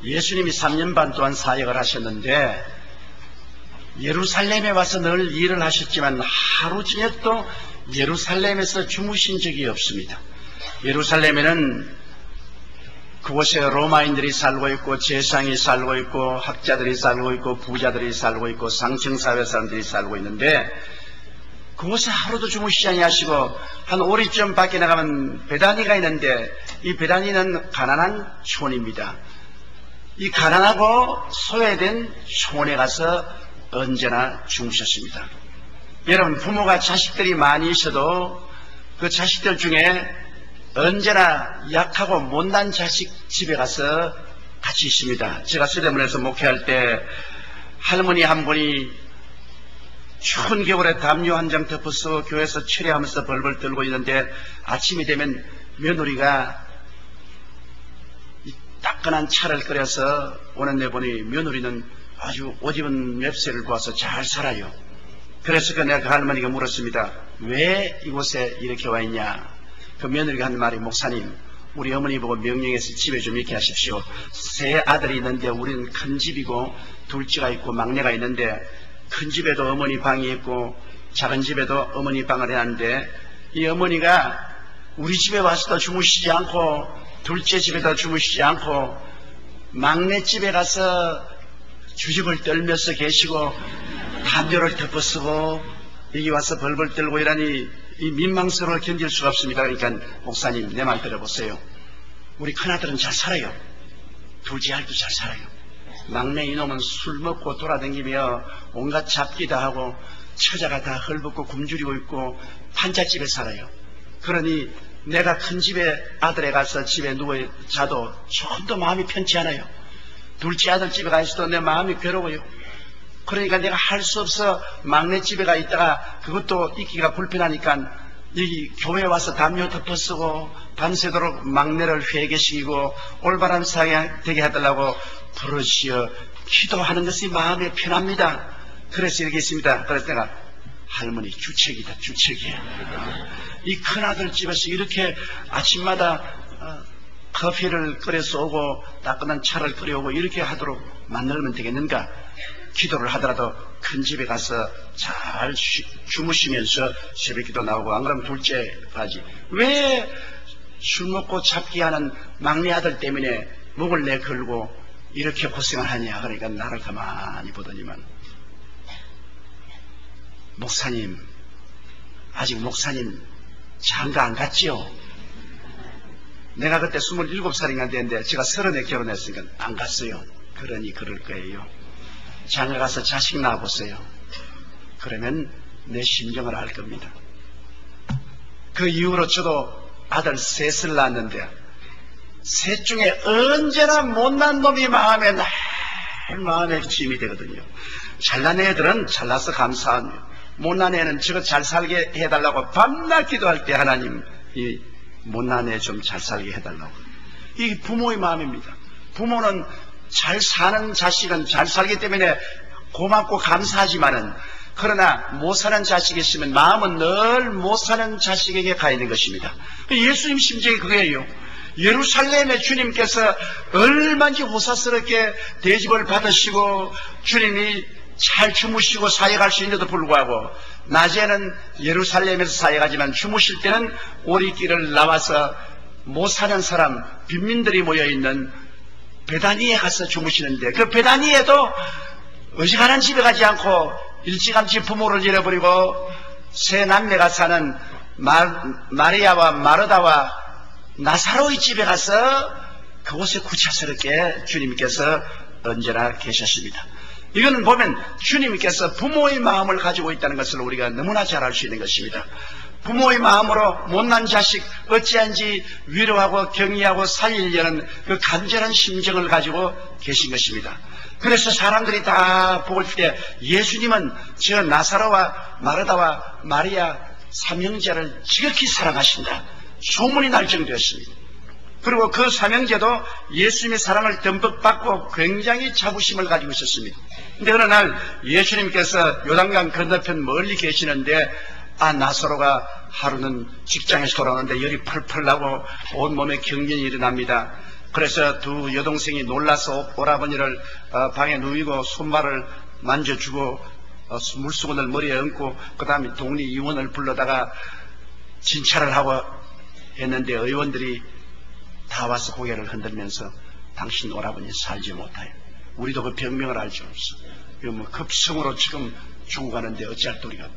예수님이 3년 반 동안 사역을 하셨는데 예루살렘에 와서 늘 일을 하셨지만 하루 저녁도 예루살렘에서 주무신 적이 없습니다. 예루살렘에는 그곳에 로마인들이 살고 있고 재상이 살고 있고 학자들이 살고 있고 부자들이 살고 있고 상층사회 사람들이 살고 있는데 그곳에 하루도 주무시지 아니하시고 한 오리쯤 밖에 나가면 베다니가 있는데 이 베다니는 가난한 촌입니다. 이 가난하고 소외된 촌에 가서 언제나 주무셨습니다. 여러분, 부모가 자식들이 많이 있어도 그 자식들 중에 언제나 약하고 못난 자식 집에 가서 같이 있습니다. 제가 서대문에서 목회할 때 할머니 한 분이 추운 겨울에 담요 한 장 덮어서 교회에서 철야하면서 벌벌 떨고 있는데 아침이 되면 며느리가 따끈한 차를 끓여서 오는데 보니 며느리는 아주 옷 입은 맵새를 보아서 잘 살아요. 그래서 내가 그 할머니가 물었습니다. 왜 이곳에 이렇게 와 있냐? 그 며느리가 한 말이, 목사님, 우리 어머니 보고 명령해서 집에 좀 있게 하십시오. 세 아들이 있는데 우리는 큰 집이고 둘째가 있고 막내가 있는데 큰 집에도 어머니 방이 있고 작은 집에도 어머니 방을 해놨는데 이 어머니가 우리 집에 와서도 주무시지 않고 둘째 집에도 주무시지 않고 막내 집에 가서 주접을 떨면서 계시고 담요를 덮어쓰고 여기 와서 벌벌 떨고 이러니 이 민망스러워 견딜 수가 없습니다. 그러니까 목사님, 내 말 들어보세요. 우리 큰아들은 잘 살아요. 둘째 아들도 잘 살아요. 막내 이놈은 술 먹고 돌아다니며 온갖 잡기도 하고 처자가 다 헐벗고 굶주리고 있고 판잣집에 살아요. 그러니 내가 큰 집에 아들에 가서 집에 누워 자도 조금도 마음이 편치 않아요. 둘째 아들 집에 가 있어도 내 마음이 괴로워요. 그러니까 내가 할 수 없어 막내 집에 가 있다가 그것도 있기가 불편하니까 여기 교회에 와서 담요 덮어쓰고 밤새도록 막내를 회개시키고 올바른 사회 되게 해달라고 부르시어 기도하는 것이 마음에 편합니다. 그래서 이렇게 있습니다. 그래서 내가 할머니 주책이다, 주책이야. 이 큰아들 집에서 이렇게 아침마다 커피를 끓여서 오고 따끈한 차를 끓여오고 이렇게 하도록 만들면 되겠는가? 기도를 하더라도 큰 집에 가서 잘 주무시면서 새벽기도 나오고, 안 그러면 둘째까지. 왜 술 먹고 잡기하는 막내 아들 때문에 목을 내 걸고 이렇게 고생을 하냐? 그러니까 나를 가만히 보더니만, 목사님, 아직 목사님 장가 안 갔지요? 내가 그때 27살인가 됐는데 제가 30에 결혼했으니까 안 갔어요. 그러니 그럴 거예요. 장가 가서 자식 낳아보세요. 그러면 내 심정을 알 겁니다. 그 이후로 저도 아들 셋을 낳았는데 셋 중에 언제나 못난 놈이 마음에 짐이 되거든요. 잘난 애들은 잘나서 감사하며, 못난 애는 저거 잘 살게 해달라고 밤낮 기도할 때 하나님 이 못난 애 좀 잘 살게 해달라고. 이게 부모의 마음입니다. 부모는 잘 사는 자식은 잘 살기 때문에 고맙고 감사하지만은, 그러나 못 사는 자식이 있으면 마음은 늘 못 사는 자식에게 가 있는 것입니다. 예수님 심정이 그거예요. 예루살렘에 주님께서 얼마나 호사스럽게 대접을 받으시고 주님이 잘 주무시고 사역할 수 있는데도 불구하고 낮에는 예루살렘에서 사역하지만 주무실 때는 오리길을 나와서 못 사는 사람, 빈민들이 모여있는 베다니에 가서 주무시는데, 그 베다니에도 어지간한 집에 가지 않고 일찌감치 부모를 잃어버리고 세 남매가 사는 마리아와 마르다와 나사로의 집에 가서 그곳에 구차스럽게 주님께서 언제나 계셨습니다. 이거는 보면 주님께서 부모의 마음을 가지고 있다는 것을 우리가 너무나 잘 알 수 있는 것입니다. 부모의 마음으로 못난 자식 어찌한지 위로하고 격려하고 살리려는 그 간절한 심정을 가지고 계신 것입니다. 그래서 사람들이 다 볼 때 예수님은 저 나사로와 마르다와 마리아 삼형제를 지극히 사랑하신다, 소문이 날 정도였습니다. 그리고 그 삼형제도 예수님의 사랑을 듬뿍 받고 굉장히 자부심을 가지고 있었습니다. 근데 어느 날 예수님께서 요단강 건너편 멀리 계시는데 나사로가 하루는 직장에서 돌아오는데 열이 펄펄 나고 온몸에 경련이 일어납니다. 그래서 두 여동생이 놀라서 오라버니를 방에 누이고 손발을 만져주고 물수건을 머리에 얹고 그 다음에 독립의원을 불러다가 진찰을 하고 했는데 의원들이 다 와서 고개를 흔들면서 당신 오라버니 살지 못하여 우리도 그 병명을 알지 없어. 이거 뭐 급성으로 지금 죽어가는데 어찌할 도리가.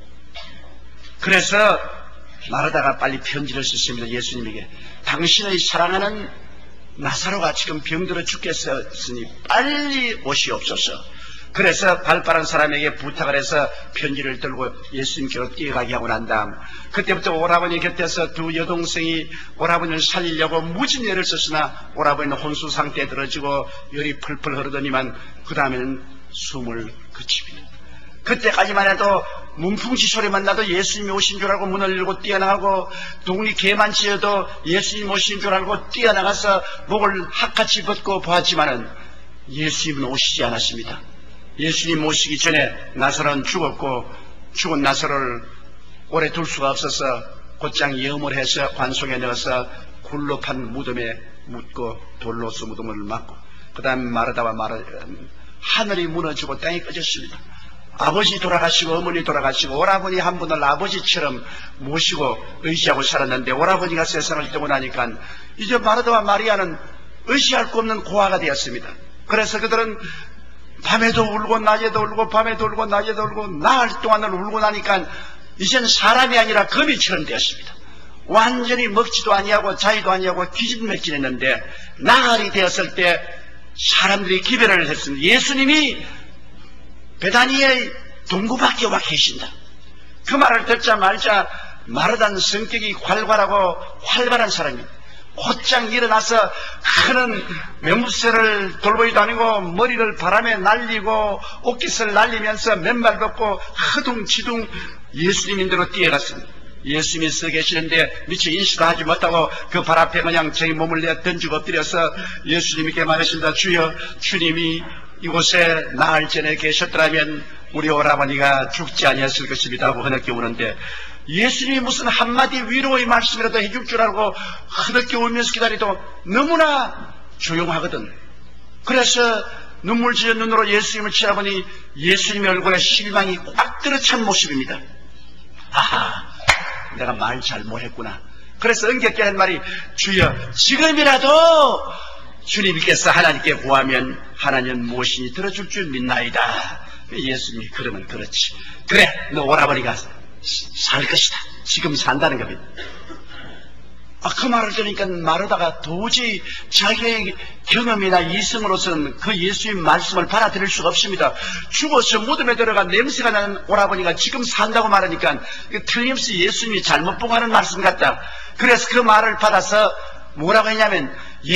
그래서 마르다가 빨리 편지를 썼습니다. 예수님에게 당신의 사랑하는 나사로가 지금 병들어 죽겠으니 빨리 오시옵소서. 그래서 발빠른 사람에게 부탁을 해서 편지를 들고 예수님께로 뛰어가게 하고 난 다음 그때부터 오라버니 곁에서 두 여동생이 오라버니를 살리려고 무진 애를 썼으나 오라버니는 혼수 상태에 들어지고 열이 펄펄 흐르더니만 그 다음에는 숨을 그칩니다. 그때까지만 해도 문풍지 소리만 나도 예수님이 오신 줄 알고 문을 열고 뛰어나가고 동리 개만 치어도 예수님 오신 줄 알고 뛰어나가서 목을 핫같이 벗고 보았지만은 예수님은 오시지 않았습니다. 예수님 오시기 전에 나사로는 죽었고 죽은 나사로를 오래 둘 수가 없어서 곧장 염을 해서 관속에 넣어서 굴로 판 무덤에 묻고 돌로서 무덤을 막고 그 다음 마르다와 하늘이 무너지고 땅이 꺼졌습니다. 아버지 돌아가시고 어머니 돌아가시고 오라버니 한 분을 아버지처럼 모시고 의지하고 살았는데 오라버니가 세상을 떠고 나니까 이제 마르다와 마리아는 의지할 수 없는 고아가 되었습니다. 그래서 그들은 밤에도 울고 낮에도 울고 밤에도 울고 낮에도 울고 나흘 동안을 울고 나니까 이제는 사람이 아니라 거미처럼 되었습니다. 완전히 먹지도 아니하고 자기도 아니하고 기진맥진했는데 나흘이 되었을 때 사람들이 기별을 했습니다. 예수님이 베다니의 동구 밖에 와 계신다. 그 말을 듣자마자 마르다는 성격이 활발하고 활발한 사람입니다. 곧장 일어나서 큰 매무새를 돌보이 다니고 머리를 바람에 날리고 옷깃을 날리면서 맨발 벗고 허둥지둥 예수님인대로 뛰어갔습니다. 예수님이 서 계시는데 미처 인식도 하지 못하고 그 발 앞에 그냥 자기 몸을 내 던지고 엎드려서 예수님께 말했습니다. 주여, 주님이 이곳에 나흘 전에 계셨더라면 우리 오라버니가 죽지 아니었을 것입니다 하고 흐느껴 우는데 예수님이 무슨 한마디 위로의 말씀이라도 해줄 줄 알고 흐느껴 울면서 기다리도 너무나 조용하거든. 그래서 눈물 지은 눈으로 예수님을 쳐다보니 예수님의 얼굴에 실망이 꽉 들어찬 모습입니다. 아하, 내가 말 잘 못했구나. 그래서 응격게 한 말이 주여, 지금이라도 주님께서 하나님께 구하면 하나님은 무엇이니 들어줄 줄 믿나이다. 예수님이 그러면 그렇지. 그래, 너 오라버니가 살 것이다. 지금 산다는 겁니다. 그 말을 들으니까 마르다가 도저히 자기의 경험이나 이성으로서는 그 예수님 말씀을 받아들일 수가 없습니다. 죽어서 무덤에 들어가 냄새가 나는 오라버니가 지금 산다고 말하니까 틀림없이 예수님이 잘못 봉하는 말씀 같다. 그래서 그 말을 받아서 뭐라고 했냐면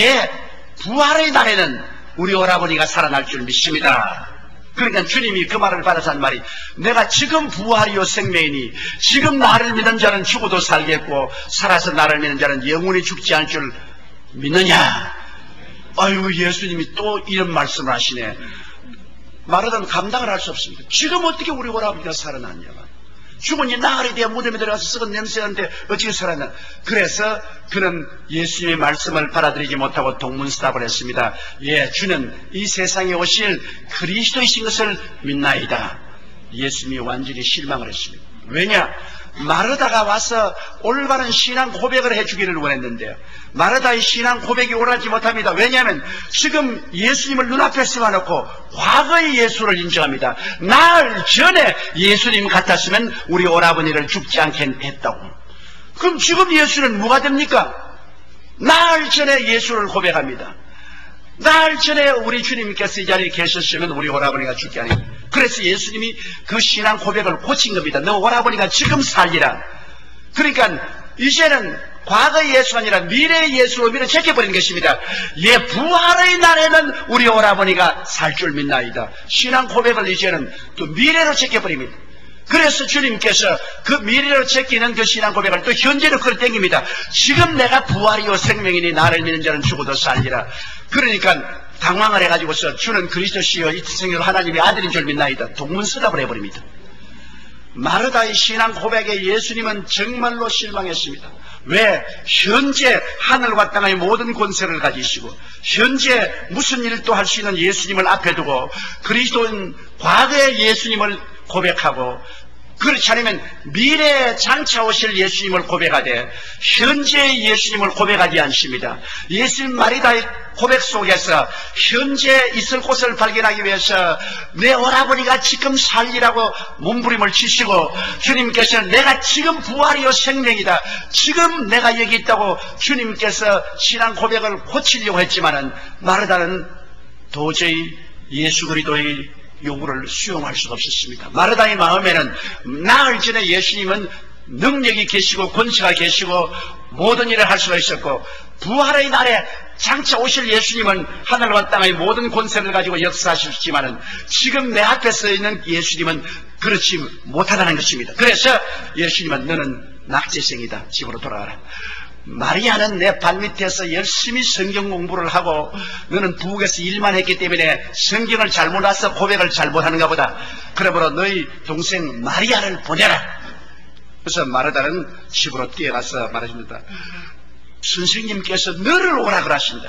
부활의 날에는 우리 오라버니가 살아날 줄 믿습니다. 그러니까 주님이 그 말을 받아서 한 말이 내가 지금 부활이요 생명이니 지금 나를 믿는 자는 죽어도 살겠고 살아서 나를 믿는 자는 영원히 죽지 않을 줄 믿느냐. 아유, 예수님이 또 이런 말씀을 하시네. 말하다는 감당을 할 수 없습니다. 지금 어떻게 우리 오라버니가 살아났냐. 죽은 지 나흘이 되어 무덤에 들어가서 썩은 냄새나는데 어떻게 살았나. 그래서 그는 예수님의 말씀을 받아들이지 못하고 동문서답을 했습니다. 주는 이 세상에 오실 그리스도이신 것을 믿나이다. 예수님이 완전히 실망을 했습니다. 왜냐? 마르다가 와서 올바른 신앙 고백을 해주기를 원했는데요. 마르다의 신앙 고백이 옳지 못합니다. 왜냐하면 지금 예수님을 눈앞에 세워놓고 과거의 예수를 인정합니다. 나흘 전에 예수님 같았으면 우리 오라버니를 죽지 않게 했다고. 그럼 지금 예수는 뭐가 됩니까? 나흘 전에 예수를 고백합니다. 나흘 전에 우리 주님께서 이 자리에 계셨으면 우리 오라버니가 죽지 않았다. 그래서 예수님이 그 신앙 고백을 고친 겁니다. 너 오라버니가 지금 살리라. 그러니까 이제는 과거의 예수가 아니라 미래의 예수로 밀어제껴버리는 것입니다. 부활의 날에는 우리 오라버니가 살 줄 믿나이다. 신앙 고백을 이제는 또 미래로 제껴버립니다. 그래서 주님께서 그 미래로 제끼는 그 신앙 고백을 또 현재로 끌어당깁니다. 지금 내가 부활이요 생명이니 나를 믿는 자는 죽어도 살리라. 그러니까 당황을 해가지고서 주는 그리스도시요 이 생으로 하나님의 아들인 줄 믿나이다. 동문서답을 해버립니다. 마르다의 신앙 고백에 예수님은 정말로 실망했습니다. 왜? 현재 하늘과 땅의 모든 권세를 가지시고 현재 무슨 일도 할 수 있는 예수님을 앞에 두고 그리스도인 과거의 예수님을 고백하고 그렇지 않으면 미래에 장차 오실 예수님을 고백하되 현재의 예수님을 고백하지 않습니다. 예수님 마리다의 고백 속에서 현재 있을 곳을 발견하기 위해서 내 오라버니가 지금 살리라고 몸부림을 치시고 주님께서는 내가 지금 부활이요 생명이다. 지금 내가 여기 있다고 주님께서 신앙 고백을 고치려고 했지만은 마르다는 도저히 예수 그리스도의 요구를 수용할 수가 없었습니다. 마르다의 마음에는 나흘 전에 예수님은 능력이 계시고 권세가 계시고 모든 일을 할 수가 있었고 부활의 날에 장차 오실 예수님은 하늘과 땅의 모든 권세를 가지고 역사하셨지만은 지금 내 앞에 서 있는 예수님은 그렇지 못하다는 것입니다. 그래서 예수님은 너는 낙제생이다. 집으로 돌아가라. 마리아는 내 발밑에서 열심히 성경 공부를 하고 너는 부엌에서 일만 했기 때문에 성경을 잘못 와서 고백을 잘못하는가 보다. 그러므로 너희 동생 마리아를 보내라. 그래서 마르다는 집으로 뛰어가서 말하십니다. 선생님께서 너를 오라 그러십니다.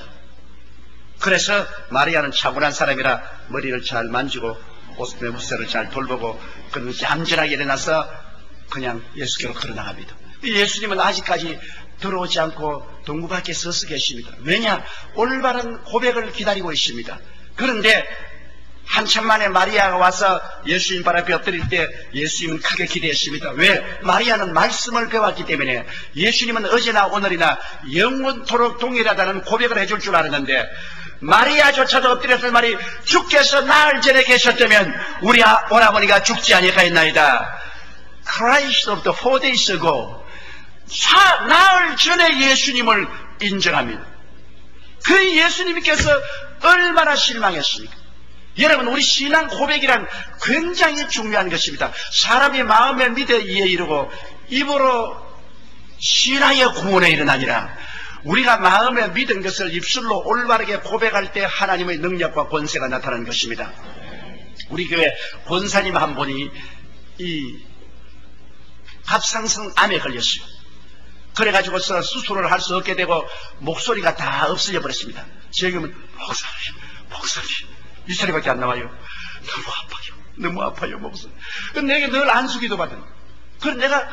그래서 마리아는 차분한 사람이라 머리를 잘 만지고 옷매무새를 잘 돌보고 그는 얌전하게 일어나서 그냥 예수께로 걸어나갑니다. 예수님은 아직까지 들어오지 않고 동구 밖에 서서 계십니다. 왜냐? 올바른 고백을 기다리고 있습니다. 그런데 한참 만에 마리아가 와서 예수님 발 앞에 엎드릴 때 예수님은 크게 기대했습니다. 왜? 마리아는 말씀을 배웠기 때문에 예수님은 어제나 오늘이나 영원토록 동일하다는 고백을 해줄 줄 알았는데 마리아조차도 엎드렸을 말이 주께서 나흘 전에 계셨다면 우리 오라버니가 죽지 아니하였나이다. Christ of the 4 days ago. 나흘 전에 예수님을 인정합니다. 그 예수님께서 얼마나 실망했습니까? 여러분, 우리 신앙 고백이란 굉장히 중요한 것입니다. 사람이 마음에 믿어 이에 이르고 입으로 신하여 구원에 이르나니라. 우리가 마음에 믿은 것을 입술로 올바르게 고백할 때 하나님의 능력과 권세가 나타나는 것입니다. 우리 교회 권사님 한 분이 이 갑상선 암에 걸렸어요. 그래가지고서 수술을 할 수 없게 되고 목소리가 다 없어져 버렸습니다. 지금은 목사님 이 소리밖에 안 나와요. 너무 아파요 목소리. 내게 늘 안수기도 받은. 그래서 내가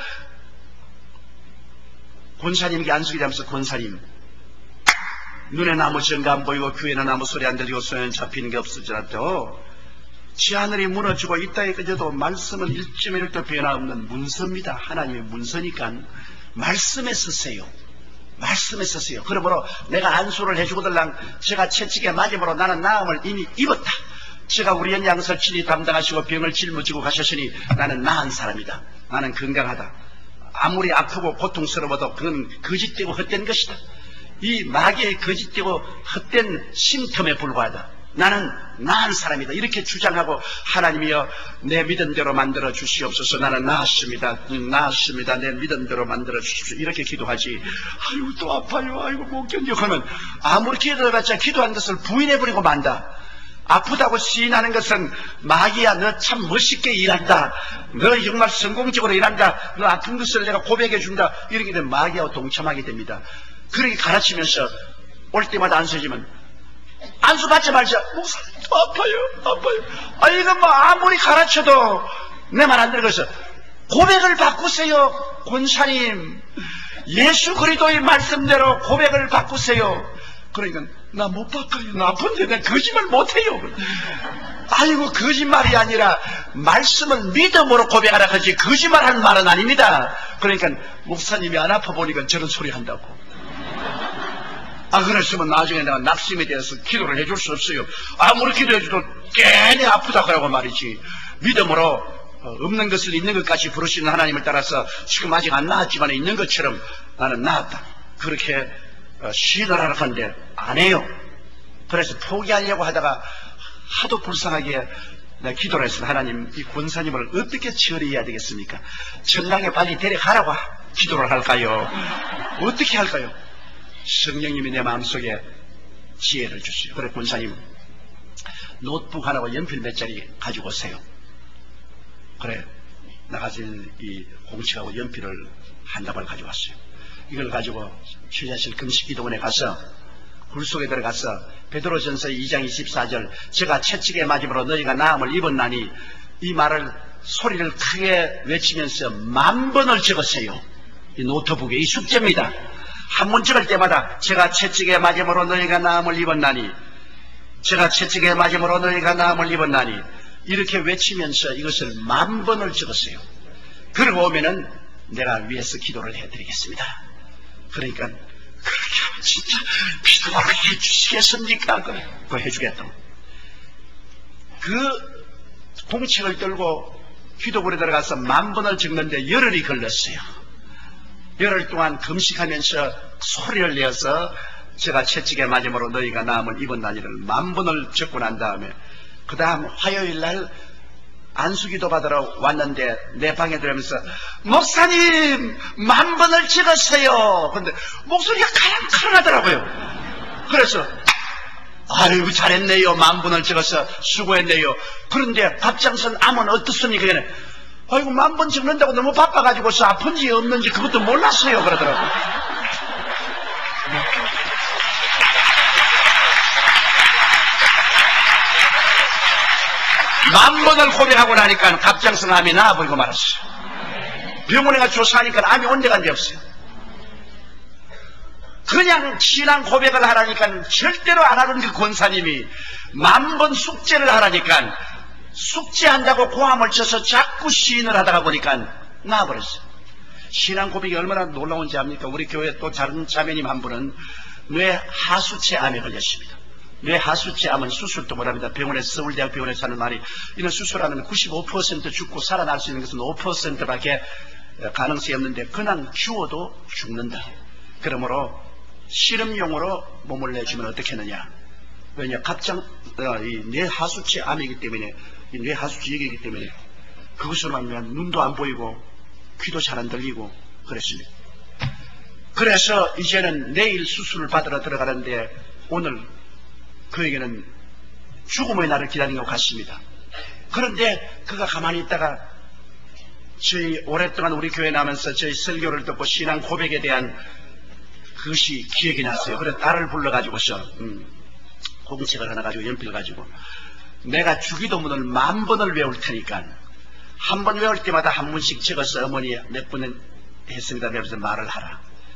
권사님에게 안수기도 하면서 권사님 눈에는 아무 증거 안 보이고 귀에는 아무 소리 안 들리고 손에는 잡히는 게 없을지라도 지 하늘이 무너지고 이 땅에 꺼져도 말씀은 1.1도 변화없는 문서입니다. 하나님의 문서니까 말씀에 서세요. 말씀에 서세요. 그러므로 내가 안수를 해주고들랑 제가 채찍에 맞음으로 나는 나음을 이미 입었다. 제가 우리 연양설 친히 담당하시고 병을 짊어지고 가셨으니 나는 나은 사람이다. 나는 건강하다. 아무리 아프고 고통스러워도 그건 거짓되고 헛된 것이다. 이 마귀의 거짓되고 헛된 심텀에 불과하다. 나는 나은 사람이다. 이렇게 주장하고 하나님이여 내 믿은 대로 만들어 주시옵소서. 나는 나았습니다. 내 믿은 대로 만들어 주십시오. 이렇게 기도하지. 아이고 또 아파요. 아이고 못 견뎌. 그러면 아무리 기도해봤자 기도한 것을 부인해버리고 만다. 아프다고 시인하는 것은 마귀야 너 참 멋있게 일한다. 너 정말 성공적으로 일한다. 너 아픈 것을 내가 고백해준다. 이렇게 되면 마귀하고 동참하게 됩니다. 그렇게 가르치면서 올 때마다 안 서지면 안수 받지 말자. 목사님 아파요. 이건 뭐 아무리 가르쳐도 내 말 안 들어서 고백을 바꾸세요. 권사님 예수 그리스도의 말씀대로 고백을 바꾸세요. 그러니까 나 못 바꿔요. 나 아픈데 내가 거짓말 못해요. 아이고 거짓말이 아니라 말씀은 믿음으로 고백하라 하지 거짓말하는 말은 아닙니다. 그러니까 목사님이 안 아파 보니까 저런 소리 한다고. 그랬으면 나중에 내가 낙심에 대해서 기도를 해줄 수 없어요. 아무리 기도해줘도 괜히 아프다고 하고 말이지. 믿음으로 없는 것을 있는 것까지 부르시는 하나님을 따라서 지금 아직 안 나았지만 있는 것처럼 나는 나았다. 그렇게 시인하라고 하는데 안 해요. 그래서 포기하려고 하다가 하도 불쌍하게 내가 기도를 했습니다. 하나님 이 권사님을 어떻게 처리해야 되겠습니까? 천당에 빨리 데려가라고 기도를 할까요? 어떻게 할까요? 성령님이 내 마음속에 지혜를 주시오. 그래 권사님 노트북 하나와 연필 몇 자리 가지고 오세요. 그래 나 가진 이 공책하고 연필을 한 다발 가져왔어요. 이걸 가지고 휴자실 금식기도원에 가서 굴 속에 들어가서 베드로전서 2장 24절 제가 채찍에 맞음으로 너희가 나음을 입었나니 이 말을 소리를 크게 외치면서 10,000번을 적으세요. 이 노트북에 이 숙제입니다. 한 번 적을 때마다 제가 채찍에 맞음으로 너희가 나음을 입었나니 제가 채찍에 맞음으로 너희가 나음을 입었나니 이렇게 외치면서 이것을 10,000번을 적으세요. 그러고 오면은 내가 위에서 기도를 해드리겠습니다. 그러니까 그렇게 하면 진짜 기도를 해주시겠습니까? 그거 해주겠다고. 그 공책을 들고 기도굴에 들어가서 10,000번을 적는데 열흘이 걸렸어요. 열흘 동안 금식하면서 소리를 내어서 제가 채찍에 맞음으로 너희가 나음을 입었나니를 10,000번을 적고 난 다음에 그 다음 화요일날 안수기도 받으러 왔는데 내 방에 들어오면서 목사님 10,000번을 적었어요. 근데 목소리가 카랑카랑하더라고요. 그래서 아이고 잘했네요. 10,000번을 적어서 수고했네요. 그런데 갑장선 암은 어떻습니까? 아이고 10,000번 적는다고 너무 바빠가지고서 아픈지 없는지 그것도 몰랐어요. 그러더라고요. 10,000번을 고백하고 나니까 갑장성 암이 나아버리고 말았어요. 병원에 가서 조사하니까 암이 온 데가 없어요. 그냥 신앙 고백을 하라니까 절대로 안 하는 그 권사님이 10,000번 숙제를 하라니까 숙제한다고 고함을 쳐서 자꾸 시인을 하다가 보니까 나아버렸어요. 신앙 고백이 얼마나 놀라운지 압니까? 우리 교회 또 다른 자매님 한 분은 뇌 하수체 암에 걸렸습니다. 뇌 하수체 암은 수술도 못합니다. 병원에서 서울대학 병원에서 하는 말이 이런 수술하면 95% 죽고 살아날 수 있는 것은 5%밖에 가능성이 없는데 그냥 죽어도 죽는다. 그러므로 실험용으로 몸을 내주면 어떻게 하느냐. 왜냐 이 뇌 하수체 암이기 때문에 이 뇌 하수체 얘기이기 때문에 그것으로 하면 눈도 안 보이고 귀도 잘 안 들리고 그랬습니다. 그래서 이제는 내일 수술을 받으러 들어가는데 오늘 그에게는 죽음의 날을 기다리는 것 같습니다. 그런데 그가 가만히 있다가 저희 오랫동안 우리 교회에 나면서 저희 설교를 듣고 신앙 고백에 대한 그것이 기억이 났어요. 그래서 딸을 불러가지고서 공책을 하나 가지고 연필 가지고 내가 주기도문을 10,000번을 외울 테니까 한 번 외울 때마다 한 번씩 적어서 어머니 몇 번 했습니다. 그래서 말을 하라.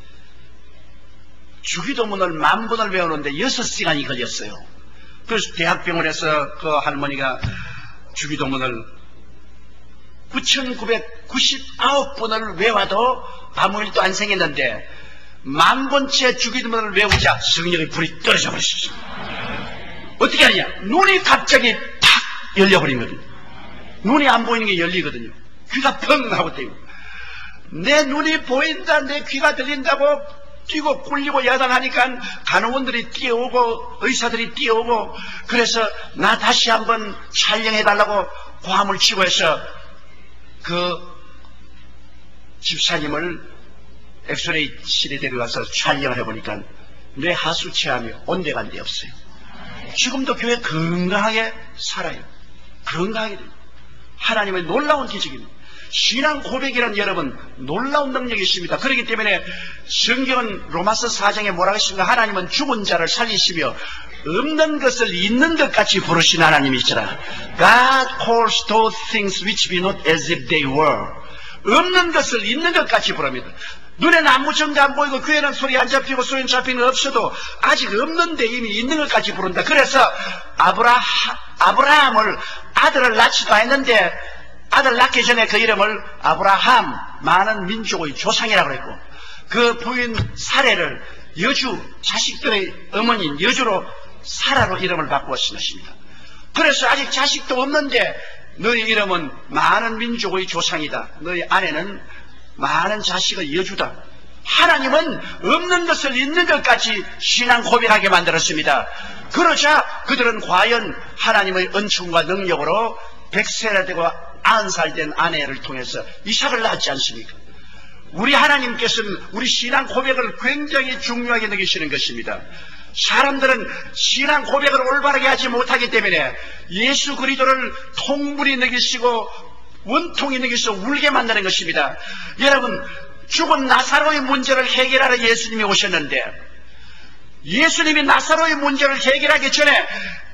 주기도문을 10,000번을 외우는데 6시간이 걸렸어요. 그래서 대학병원에서 그 할머니가 주기도문을 9,999번을 외워도 아무 일도 안 생겼는데 10,000번째 주기도문을 외우자 성령의 불이 떨어져 버렸어요. 어떻게 하느냐? 눈이 갑자기 탁 열려버리거든요. 눈이 안 보이는 게 열리거든요. 귀가 펑 하고 떼고 내 눈이 보인다, 내 귀가 들린다고 뛰고 굴리고 야단하니까 간호원들이 뛰어오고 의사들이 뛰어오고 그래서 나 다시 한번 촬영해달라고 고함을 치고 해서 그 집사님을 엑스레이실에 데려가서 촬영을 해보니까 뇌 하수체암이 온데간데 없어요. 지금도 교회 건강하게 살아요. 건강하게 돼요. 하나님의 놀라운 기적입니다. 신앙 고백이란 여러분 놀라운 능력이 있습니다. 그렇기 때문에 성경은 로마서 4장에 뭐라고 했습니까? 하나님은 죽은 자를 살리시며 없는 것을 있는 것 같이 부르신 하나님이시라. God calls those things which be not as if they were. 없는 것을 있는 것 같이 부릅니다. 눈에는 아무 정도 안 보이고 귀에는 소리 안 잡히고 소리는 잡히는 거 없어도 아직 없는데 이미 있는 것 같이 부른다. 그래서 아브라함을 아들을 낳지도 않았는데 아들 낳기 전에 그 이름을 아브라함, 많은 민족의 조상이라고 했고 그 부인 사례를 여주, 자식들의 어머니인 여주로 사라로 이름을 바꾸었습니다. 그래서 아직 자식도 없는데 너희 이름은 많은 민족의 조상이다. 너희 아내는 많은 자식의 여주다. 하나님은 없는 것을 있는 것까지 신앙 고백하게 만들었습니다. 그러자 그들은 과연 하나님의 은총과 능력으로 100세나 되고 90살 된 아내를 통해서 이삭을 낳았지 않습니까? 우리 하나님께서는 우리 신앙 고백을 굉장히 중요하게 여기시는 것입니다. 사람들은 신앙 고백을 올바르게 하지 못하기 때문에 예수 그리스도를 통분히 여기시고 원통이 여기서 울게 만드는 것입니다. 여러분 죽은 나사로의 문제를 해결하러 예수님이 오셨는데, 예수님이 나사로의 문제를 해결하기 전에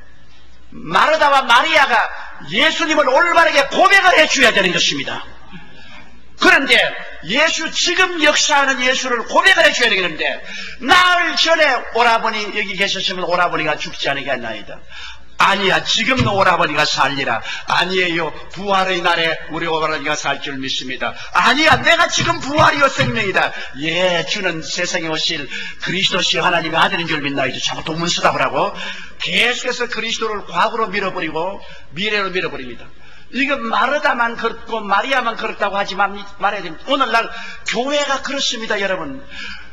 마르다와 마리아가 예수님을 올바르게 고백을 해줘야 되는 것입니다. 그런데 지금 역사하는 예수를 고백을 해줘야 되는데, 나흘 전에 오라버니 여기 계셨으면 오라버니가 죽지 않겠나이다. 아니야, 지금도 오라버니가 살리라. 아니에요, 부활의 날에 우리 오라버니가 살 줄 믿습니다. 아니야, 내가 지금 부활이요 생명이다. 예, 주는 세상에 오실 그리스도시여 하나님의 아들인 줄 믿나이다. 자꾸 동문서답을 하고 계속해서 그리스도를 과거로 밀어버리고 미래로 밀어버립니다. 이거 마르다만 그렇고 마리아만 그렇다고 하지 말아야 됩니다. 오늘날 교회가 그렇습니다, 여러분.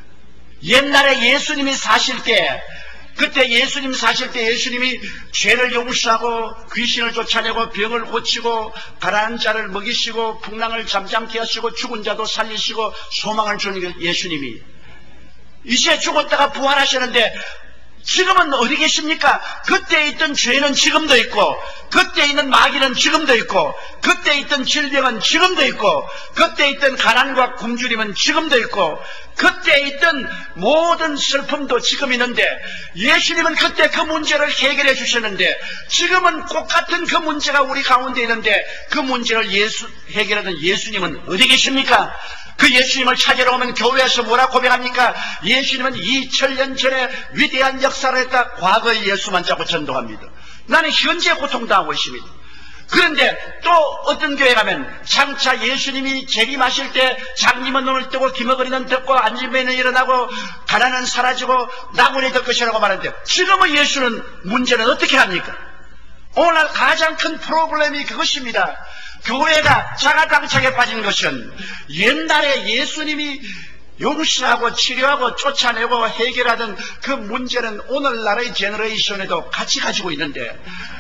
옛날에 예수님이 사실 때, 그때 예수님 사실 때 예수님이 죄를 용서하고 귀신을 쫓아내고 병을 고치고 가난한 자를 먹이시고 풍랑을 잠잠케 하시고 죽은 자도 살리시고 소망을 주는 예수님이 이제 죽었다가 부활하시는데, 지금은 어디 계십니까? 그때 있던 죄는 지금도 있고, 그때 있는 마귀는 지금도 있고, 그때 있던 질병은 지금도 있고, 그때 있던 가난과 굶주림은 지금도 있고, 그때 있던 모든 슬픔도 지금 있는데, 예수님은 그때 그 문제를 해결해 주셨는데, 지금은 똑같은 그 문제가 우리 가운데 있는데, 그 문제를 해결하던 예수님은 어디 계십니까? 그 예수님을 찾으러 오면 교회에서 뭐라 고백합니까? 예수님은 2000년 전에 위대한 역사를 했다. 과거의 예수만 자꾸 전도합니다. 나는 현재 고통당하고 있습니다. 그런데 또 어떤 교회 가면 장차 예수님이 재림하실 때 장님은 눈을 뜨고 기머거리는 듣고 안진뱅이는 일어나고 가난은 사라지고 나무니 될 것이라고 말하는데, 지금은 예수는 문제는 어떻게 합니까? 오늘날 가장 큰 프로블렘이 그것입니다. 교회가 자가당착에 빠진 것은 옛날에 예수님이 용서하고 치료하고 쫓아내고 해결하던 그 문제는 오늘날의 제너레이션에도 같이 가지고 있는데,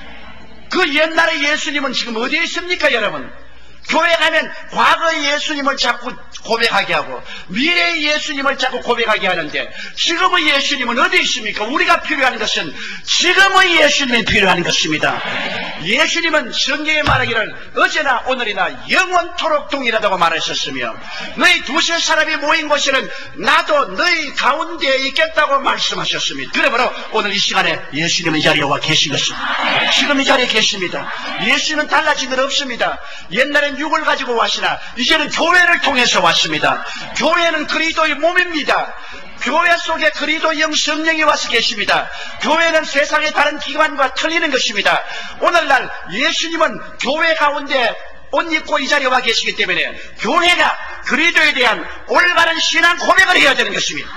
그 옛날의 예수님은 지금 어디에 있습니까, 여러분? 교회 가면 과거의 예수님을 자꾸 고백하게 하고 미래의 예수님을 자꾸 고백하게 하는데, 지금의 예수님은 어디 있습니까? 우리가 필요한 것은 지금의 예수님이 필요한 것입니다. 예수님은 성경에 말하기를 어제나 오늘이나 영원토록 동일하다고 말하셨으며, 너희 두세 사람이 모인 곳에는 나도 너희 가운데에 있겠다고 말씀하셨습니다. 그러므로 오늘 이 시간에 예수님은 이 자리에 와 계신 것입니다. 지금 이 자리에 계십니다. 예수님은 달라진 건 없습니다. 옛날엔 육을 가지고 왔으나 이제는 교회를 통해서 왔습니다. 교회는 그리스도의 몸입니다. 교회 속에 그리스도의 영 성령이 와서 계십니다. 교회는 세상의 다른 기관과 틀리는 것입니다. 오늘날 예수님은 교회 가운데 옷 입고 이 자리에 와 계시기 때문에 교회가 그리스도에 대한 올바른 신앙 고백을 해야 되는 것입니다.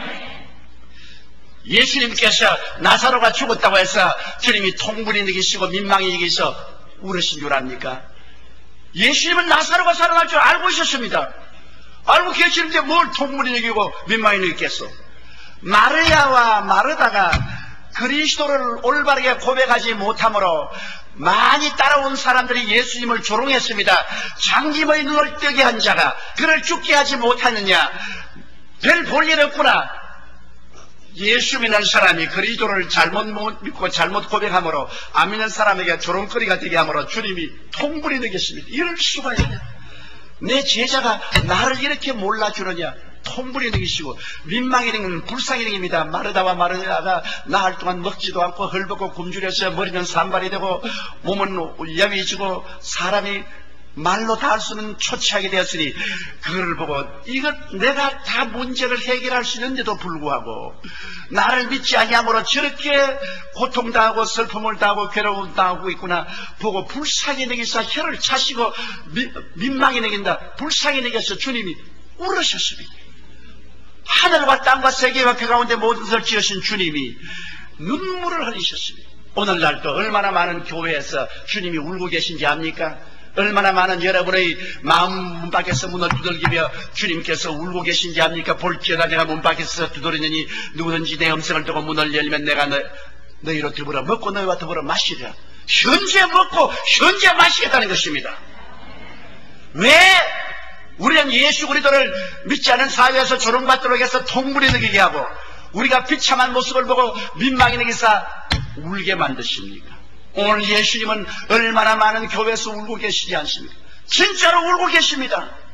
예수님께서 나사로가 죽었다고 해서 주님이 통분이 느끼시고 민망히 느끼셔 울으신 줄 압니까? 예수님은 나사로가 살아날 줄 알고 있었습니다. 알고 계시는데 뭘 통분이 느끼고 민망히 느꼈겠어? 마리아와 마르다가 그리스도를 올바르게 고백하지 못함으로 많이 따라온 사람들이 예수님을 조롱했습니다. 장님의 눈을 뜨게 한 자가 그를 죽게 하지 못하느냐? 별 볼 일 없구나. 예수 믿는 사람이 그리스도를 잘못 믿고 잘못 고백함으로 안 믿는 사람에게 조롱거리가 되게 함으로 주님이 통분이 되겠습니다. 이럴 수가 있냐? 내 제자가 나를 이렇게 몰라주느냐? 통분이 되시고 민망이 되는 불쌍히 됩니다. 마르다와 마르다가 나흘 동안 먹지도 않고 헐벗고 굶주려서 머리는 산발이 되고 몸은 야위지고 사람이 말로 다 할 수는 초췌하게 되었으니, 그걸 보고 이것 내가 다 문제를 해결할 수 있는데도 불구하고 나를 믿지 아니함으로 저렇게 고통당하고 슬픔을 당하고 괴로움을 당하고 있구나 보고 불쌍히 여기서 혀를 차시고 민망히 여긴다 불쌍히 여겨서 주님이 울으셨습니다. 하늘과 땅과 세계와 그 가운데 모든 것을 지으신 주님이 눈물을 흘리셨습니다. 오늘날도 얼마나 많은 교회에서 주님이 울고 계신지 압니까? 얼마나 많은 여러분의 마음 문 밖에서 문을 두들기며 주님께서 울고 계신지 압니까? 볼지어다 내가 문 밖에서 두드리느니 누구든지 내 음성을 듣고 문을 열면 내가 너희로 더불어 먹고 너희와 더불어 마시리라. 현재 먹고 현재 마시겠다는 것입니다. 왜 우리는 예수 그리스도를 믿지 않은 사회에서 조롱받도록 해서 통분이 느끼게 하고 우리가 비참한 모습을 보고 민망히 느끼사 울게 만드십니까? 오늘 예수님은 얼마나 많은 교회에서 울고 계시지 않습니까? 진짜로 울고 계십니다.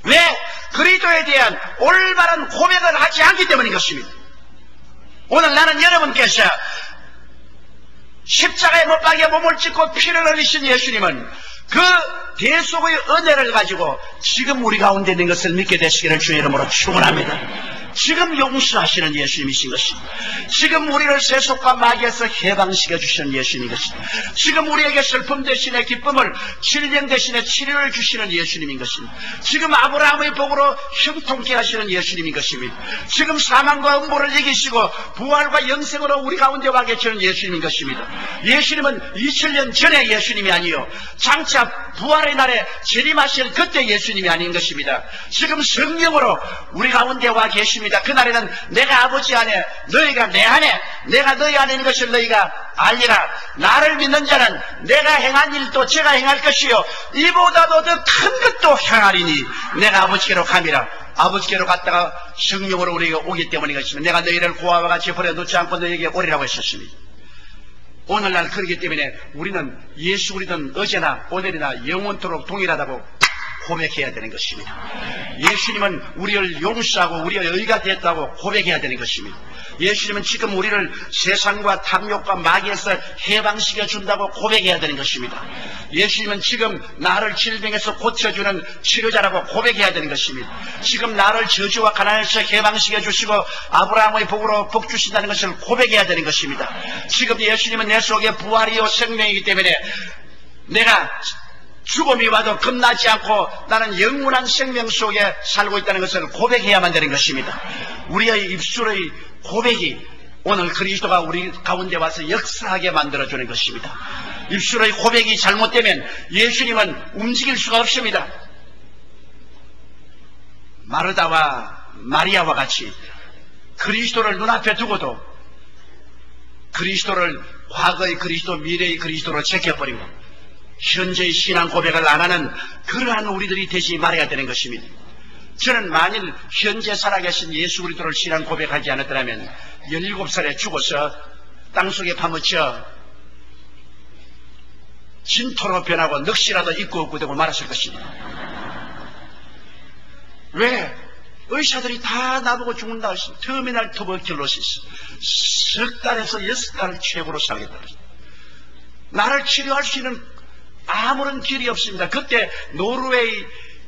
왜? 그리스도에 대한 올바른 고백을 하지 않기 때문인 것입니다. 오늘 나는 여러분께서 십자가에 못 박여 몸을 찢고 피를 흘리신 예수님은 그 대속의 은혜를 가지고 지금 우리 가운데 있는 것을 믿게 되시기를 주의 이름으로 축원합니다. 지금 용서하시는 예수님이신 것입니다. 지금 우리를 세속과 마귀에서 해방시켜 주시는 예수님인 것입니다. 지금 우리에게 슬픔 대신에 기쁨을, 질병 대신에 치료를 주시는 예수님인 것입니다. 지금 아브라함의 복으로 형통케 하시는 예수님인 것입니다. 지금 사망과 음보를 이기시고 부활과 영생으로 우리 가운데 와 계시는 예수님인 것입니다. 예수님은 2000년 전의 예수님이 아니요 장차 부활의 날에 재림하실 그때 예수님이 아닌 것입니다. 지금 성령으로 우리 가운데 와 계십니다. 그날에는 내가 아버지 안에, 너희가 내 안에, 내가 너희 안에 있는 것을 너희가 알리라. 나를 믿는 자는 내가 행한 일도 제가 행할 것이요 이보다도 더 큰 것도 행하리니 내가 아버지께로 감이라. 아버지께로 갔다가 성령으로 우리에게 오기 때문인 것입니다. 내가 너희를 고아와 같이 버려놓지 않고 너희에게 오리라고 했었습니다. 오늘날 그렇기 때문에 우리는 예수 그리스도는 어제나 오늘이나 영원토록 동일하다고 고백해야 되는 것입니다. 예수님은 우리를 용서하고 우리의 의가 됐다고 고백해야 되는 것입니다. 예수님은 지금 우리를 세상과 탐욕과 마귀에서 해방시켜 준다고 고백해야 되는 것입니다. 예수님은 지금 나를 질병에서 고쳐주는 치료자라고 고백해야 되는 것입니다. 지금 나를 저주와 가난에서 해방시켜 주시고 아브라함의 복으로 복 주신다는 것을 고백해야 되는 것입니다. 지금 예수님은 내 속에 부활이요 생명이기 때문에 내가 죽음이 와도 겁나지 않고 나는 영원한 생명 속에 살고 있다는 것을 고백해야만 되는 것입니다. 우리의 입술의 고백이 오늘 그리스도가 우리 가운데 와서 역사하게 만들어주는 것입니다. 입술의 고백이 잘못되면 예수님은 움직일 수가 없습니다. 마르다와 마리아와 같이 그리스도를 눈앞에 두고도 그리스도를 과거의 그리스도, 미래의 그리스도로 제껴버리고 현재의 신앙 고백을 안 하는 그러한 우리들이 되지 말아야 되는 것입니다. 저는 만일 현재 살아계신 예수 그리스도를 신앙 고백하지 않았더라면 17살에 죽어서 땅속에 파묻혀 진토로 변하고 넋이라도 있고 없고 되고 말았을 것입니다. 왜? 의사들이 다 나보고 죽는다 했습니다. 터미널 투버큘로시스 3달에서 6달 최고로 살겠다 했습니다. 나를 치료할 수 있는 아무런 길이 없습니다. 그때 노르웨이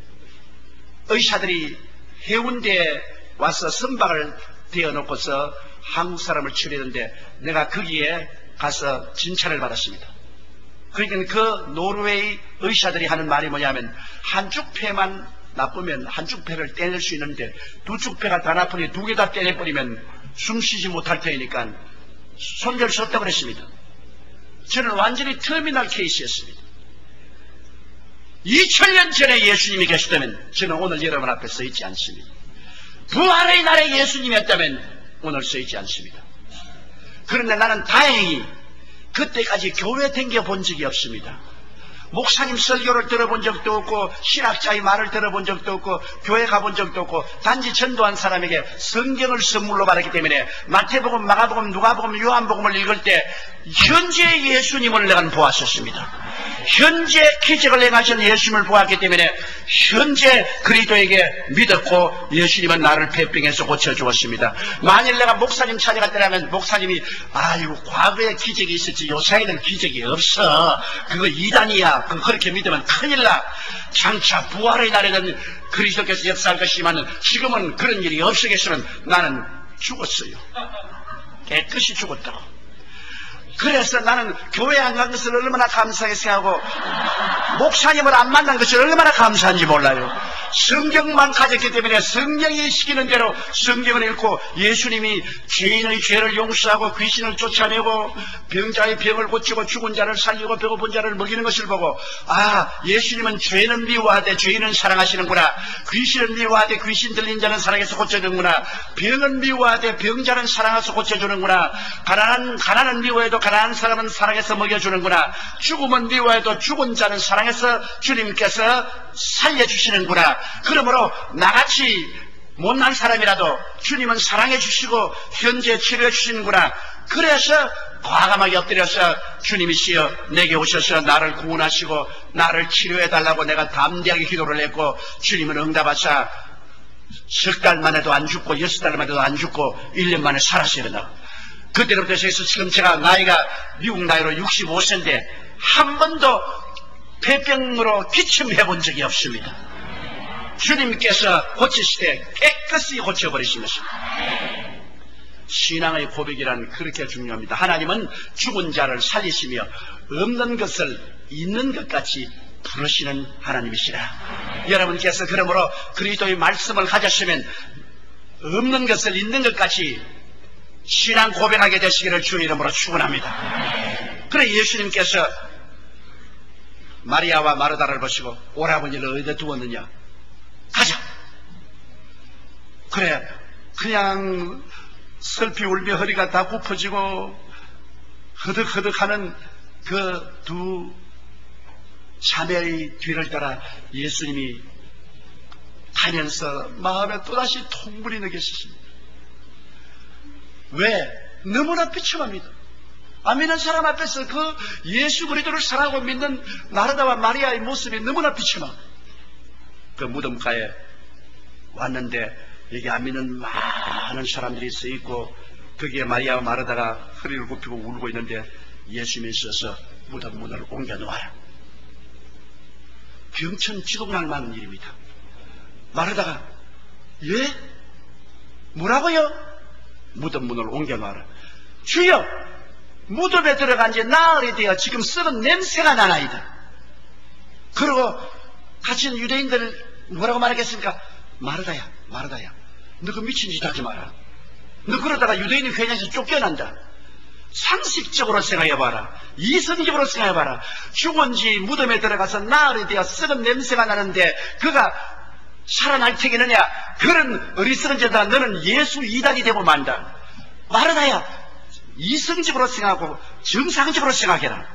의사들이 해운대에 와서 선박을 대어놓고서 한국 사람을 치료했는데 내가 거기에 가서 진찰을 받았습니다. 그러니까 그 노르웨이 의사들이 하는 말이 뭐냐면 한쪽 폐만 나쁘면 한쪽 폐를 떼낼 수 있는데 두 쪽 폐가 다 나쁘니 두 개 다 떼내버리면 숨 쉬지 못할 테니까 손댈 수 없다고 그랬습니다. 저는 완전히 터미널 케이스였습니다. 2000년 전에 예수님이 계시다면 저는 오늘 여러분 앞에 서 있지 않습니다. 부활의 날에 예수님이었다면 오늘 서 있지 않습니다. 그런데 나는 다행히 그때까지 교회 댕겨본 적이 없습니다. 목사님 설교를 들어본 적도 없고 신학자의 말을 들어본 적도 없고 교회 가본 적도 없고 단지 전도한 사람에게 성경을 선물로 받았기 때문에 마태복음, 마가복음, 누가복음, 요한복음을 읽을 때 현재 예수님을 내가 보았었습니다. 현재 기적을 행하신 예수님을 보았기 때문에 현재 그리스도에게 믿었고 예수님은 나를 폐병에서 고쳐주었습니다. 만일 내가 목사님 찾아갔더라면 목사님이 아유 과거에 기적이 있었지 요새에는 기적이 없어. 그거 이단이야. 그렇게 믿으면 큰일 나. 장차 부활의 날에는 그리스도께서 역사할 것이지만 지금은 그런 일이 없으겠으면 나는 죽었어요. 깨끗이 죽었다고. 그래서 나는 교회 안 간 것을 얼마나 감사하게 생각하고 목사님을 안 만난 것을 얼마나 감사한지 몰라요. 성경만 가졌기 때문에 성경이 시키는 대로 성경을 읽고 예수님이 죄인의 죄를 용서하고 귀신을 쫓아내고 병자의 병을 고치고 죽은 자를 살리고 배고픈 자를 먹이는 것을 보고 아 예수님은 죄는 미워하되 죄인은 사랑하시는구나. 귀신은 미워하되 귀신 들린 자는 사랑해서 고쳐주는구나. 병은 미워하되 병자는 사랑해서 고쳐주는구나. 가난은 미워해도 가난한 사람은 사랑해서 먹여주는구나. 죽음은 미워해도 죽은 자는 사랑해서 주님께서 살려주시는구나. 그러므로 나같이 못난 사람이라도 주님은 사랑해 주시고 현재 치료해 주시는구나. 그래서 과감하게 엎드려서 주님이시여 내게 오셔서 나를 구원하시고 나를 치료해달라고 내가 담대하게 기도를 했고 주님은 응답하사 석 달만 해도 안 죽고 6달만 해도 안 죽고 1년 만에 살아서 일어나. 그때부터 해서 지금 제가 나이가 미국 나이로 65세인데 한 번도 폐병으로 기침해 본 적이 없습니다. 주님께서 고치시되 깨끗이 고쳐버리시면서 신앙의 고백이란 그렇게 중요합니다. 하나님은 죽은 자를 살리시며 없는 것을 있는 것 같이 부르시는 하나님이시라. 여러분께서 그러므로 그리스도의 말씀을 가졌으면 없는 것을 있는 것 같이 신앙 고백하게 되시기를 주의 이름으로 축원합니다. 그래 예수님께서 마리아와 마르다를 보시고 오라버니를 어디다 두었느냐? 가자. 그래 그냥 슬피 울며 허리가 다 굽어지고 허덕허덕하는 그 두 자매의 뒤를 따라 예수님이 가면서 마음에 또다시 통분이 느껴지십니다. 왜? 너무나 비참합니다. 안 믿는 사람 앞에서 그 예수 그리스도를 사랑하고 믿는 마르다와 마리아의 모습이 너무나 비참합니다. 그 무덤가에 왔는데 여기 안 믿는 많은 사람들이 서 있고 거기에 마리아와 마르다가 허리를 굽히고 울고 있는데 예수님이 있어서 무덤 문을 옮겨 놓아라. 병천 지옥날 많은 일입니다. 마르다가 예? 뭐라고요? 무덤 문을 옮겨 놓아라. 주여 무덤에 들어간 지 나흘이 되어 지금 썩은 냄새가 나나이다. 그리고 같이 있는 유대인들 뭐라고 말하겠습니까? 마르다야 너 그 미친 짓 하지 마라. 너 그러다가 유대인이 회장에서 쫓겨난다. 상식적으로 생각해봐라. 이성적으로 생각해봐라. 죽은 지 무덤에 들어가서 나흘이 되어 썩은 냄새가 나는데 그가 살아날 테겠느냐? 그런 어리석은 자다. 너는 예수 이단이 되고 만다. 마르다야 이성적으로 생각하고 정상적으로 생각해라.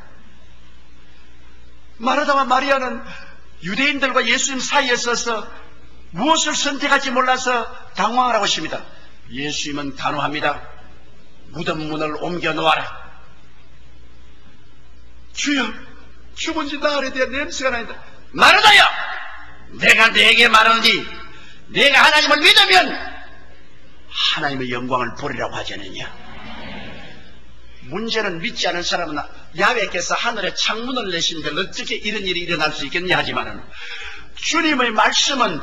마르다와 마리아는 유대인들과 예수님 사이에 서서 무엇을 선택할지 몰라서 당황하라고 하십니다. 예수님은 단호합니다. 무덤 문을 옮겨 놓아라. 주여 죽은 지 나흘에 대한 냄새가 나는데 마르다여 내가 네게 말하니 내가 하나님을 믿으면 하나님의 영광을 보리라고 하지 않느냐. 문제는 믿지 않은 사람은 야훼께서 하늘에 창문을 내시는데 어떻게 이런 일이 일어날 수 있겠냐 하지만은 주님의 말씀은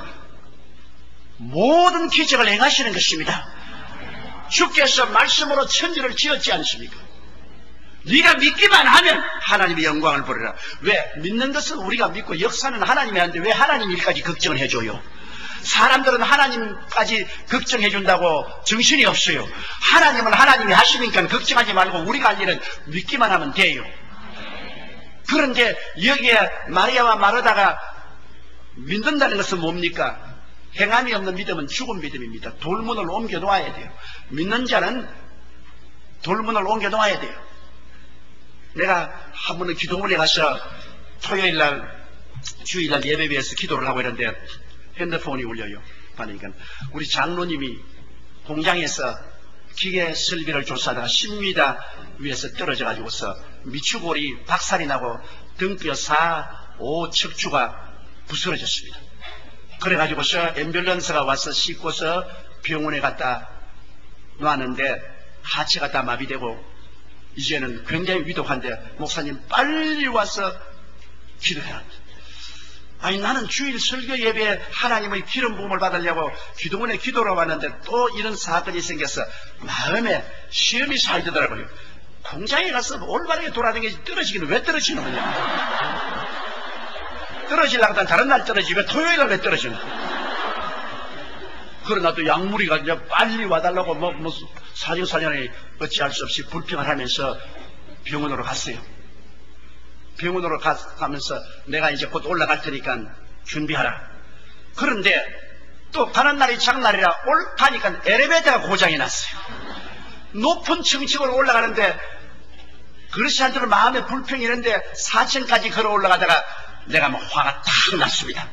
모든 기적을 행하시는 것입니다. 주께서 말씀으로 천지를 지었지 않습니까? 네가 믿기만 하면 하나님의 영광을 보리라. 왜? 믿는 것은 우리가 믿고 역사는 하나님이 하는데 왜 하나님 일까지 걱정을 해줘요? 사람들은 하나님까지 걱정해준다고 정신이 없어요. 하나님은 하나님이 하시니까 걱정하지 말고 우리가 할 일은 믿기만 하면 돼요. 그런데 여기에 마리아와 마르다가 믿는다는 것은 뭡니까? 행함이 없는 믿음은 죽은 믿음입니다. 돌문을 옮겨 놓아야 돼요. 믿는 자는 돌문을 옮겨 놓아야 돼요. 내가 한 번은 기도원에 가서 토요일날 주일날 예배비에서 기도를 하고 있는데 핸드폰이 울려요. 그러니까 우리 장로님이 공장에서 기계 설비를 조사하다가 10m 위에서 떨어져 가지고서 미추골이 박살이 나고 등뼈 4, 5 척추가 부스러졌습니다. 그래가지고서 앰뷸런스가 와서 싣고서 병원에 갖다 놨는데 하체가 다 마비되고 이제는 굉장히 위독한데 목사님 빨리 와서 기도해라. 아니 나는 주일 설교 예배에 하나님의 기름 부음을 받으려고 기도원에 기도로 왔는데 또 이런 사건이 생겨서 마음에 시험이 살더라고요. 공장에 가서 올바르게 돌아다니지 떨어지기는 왜 떨어지는 거냐. 떨어지려고 하면 다른 날 떨어지지 왜 토요일날 왜 떨어지는 거야. 그러나 또 약물이가 이제 빨리 와달라고 무슨 사정사정이 어찌할 수 없이 불평을 하면서 병원으로 갔어요. 병원으로 가면서 내가 이제 곧 올라갈 테니까 준비하라. 그런데 또 가는 날이 장날이라 가니까 엘리베이터가 고장이 났어요. 높은 층층으로 올라가는데 그렇지 않도록 마음에 불평이 있는데 4층까지 걸어 올라가다가 내가 막 화가 탁 났습니다.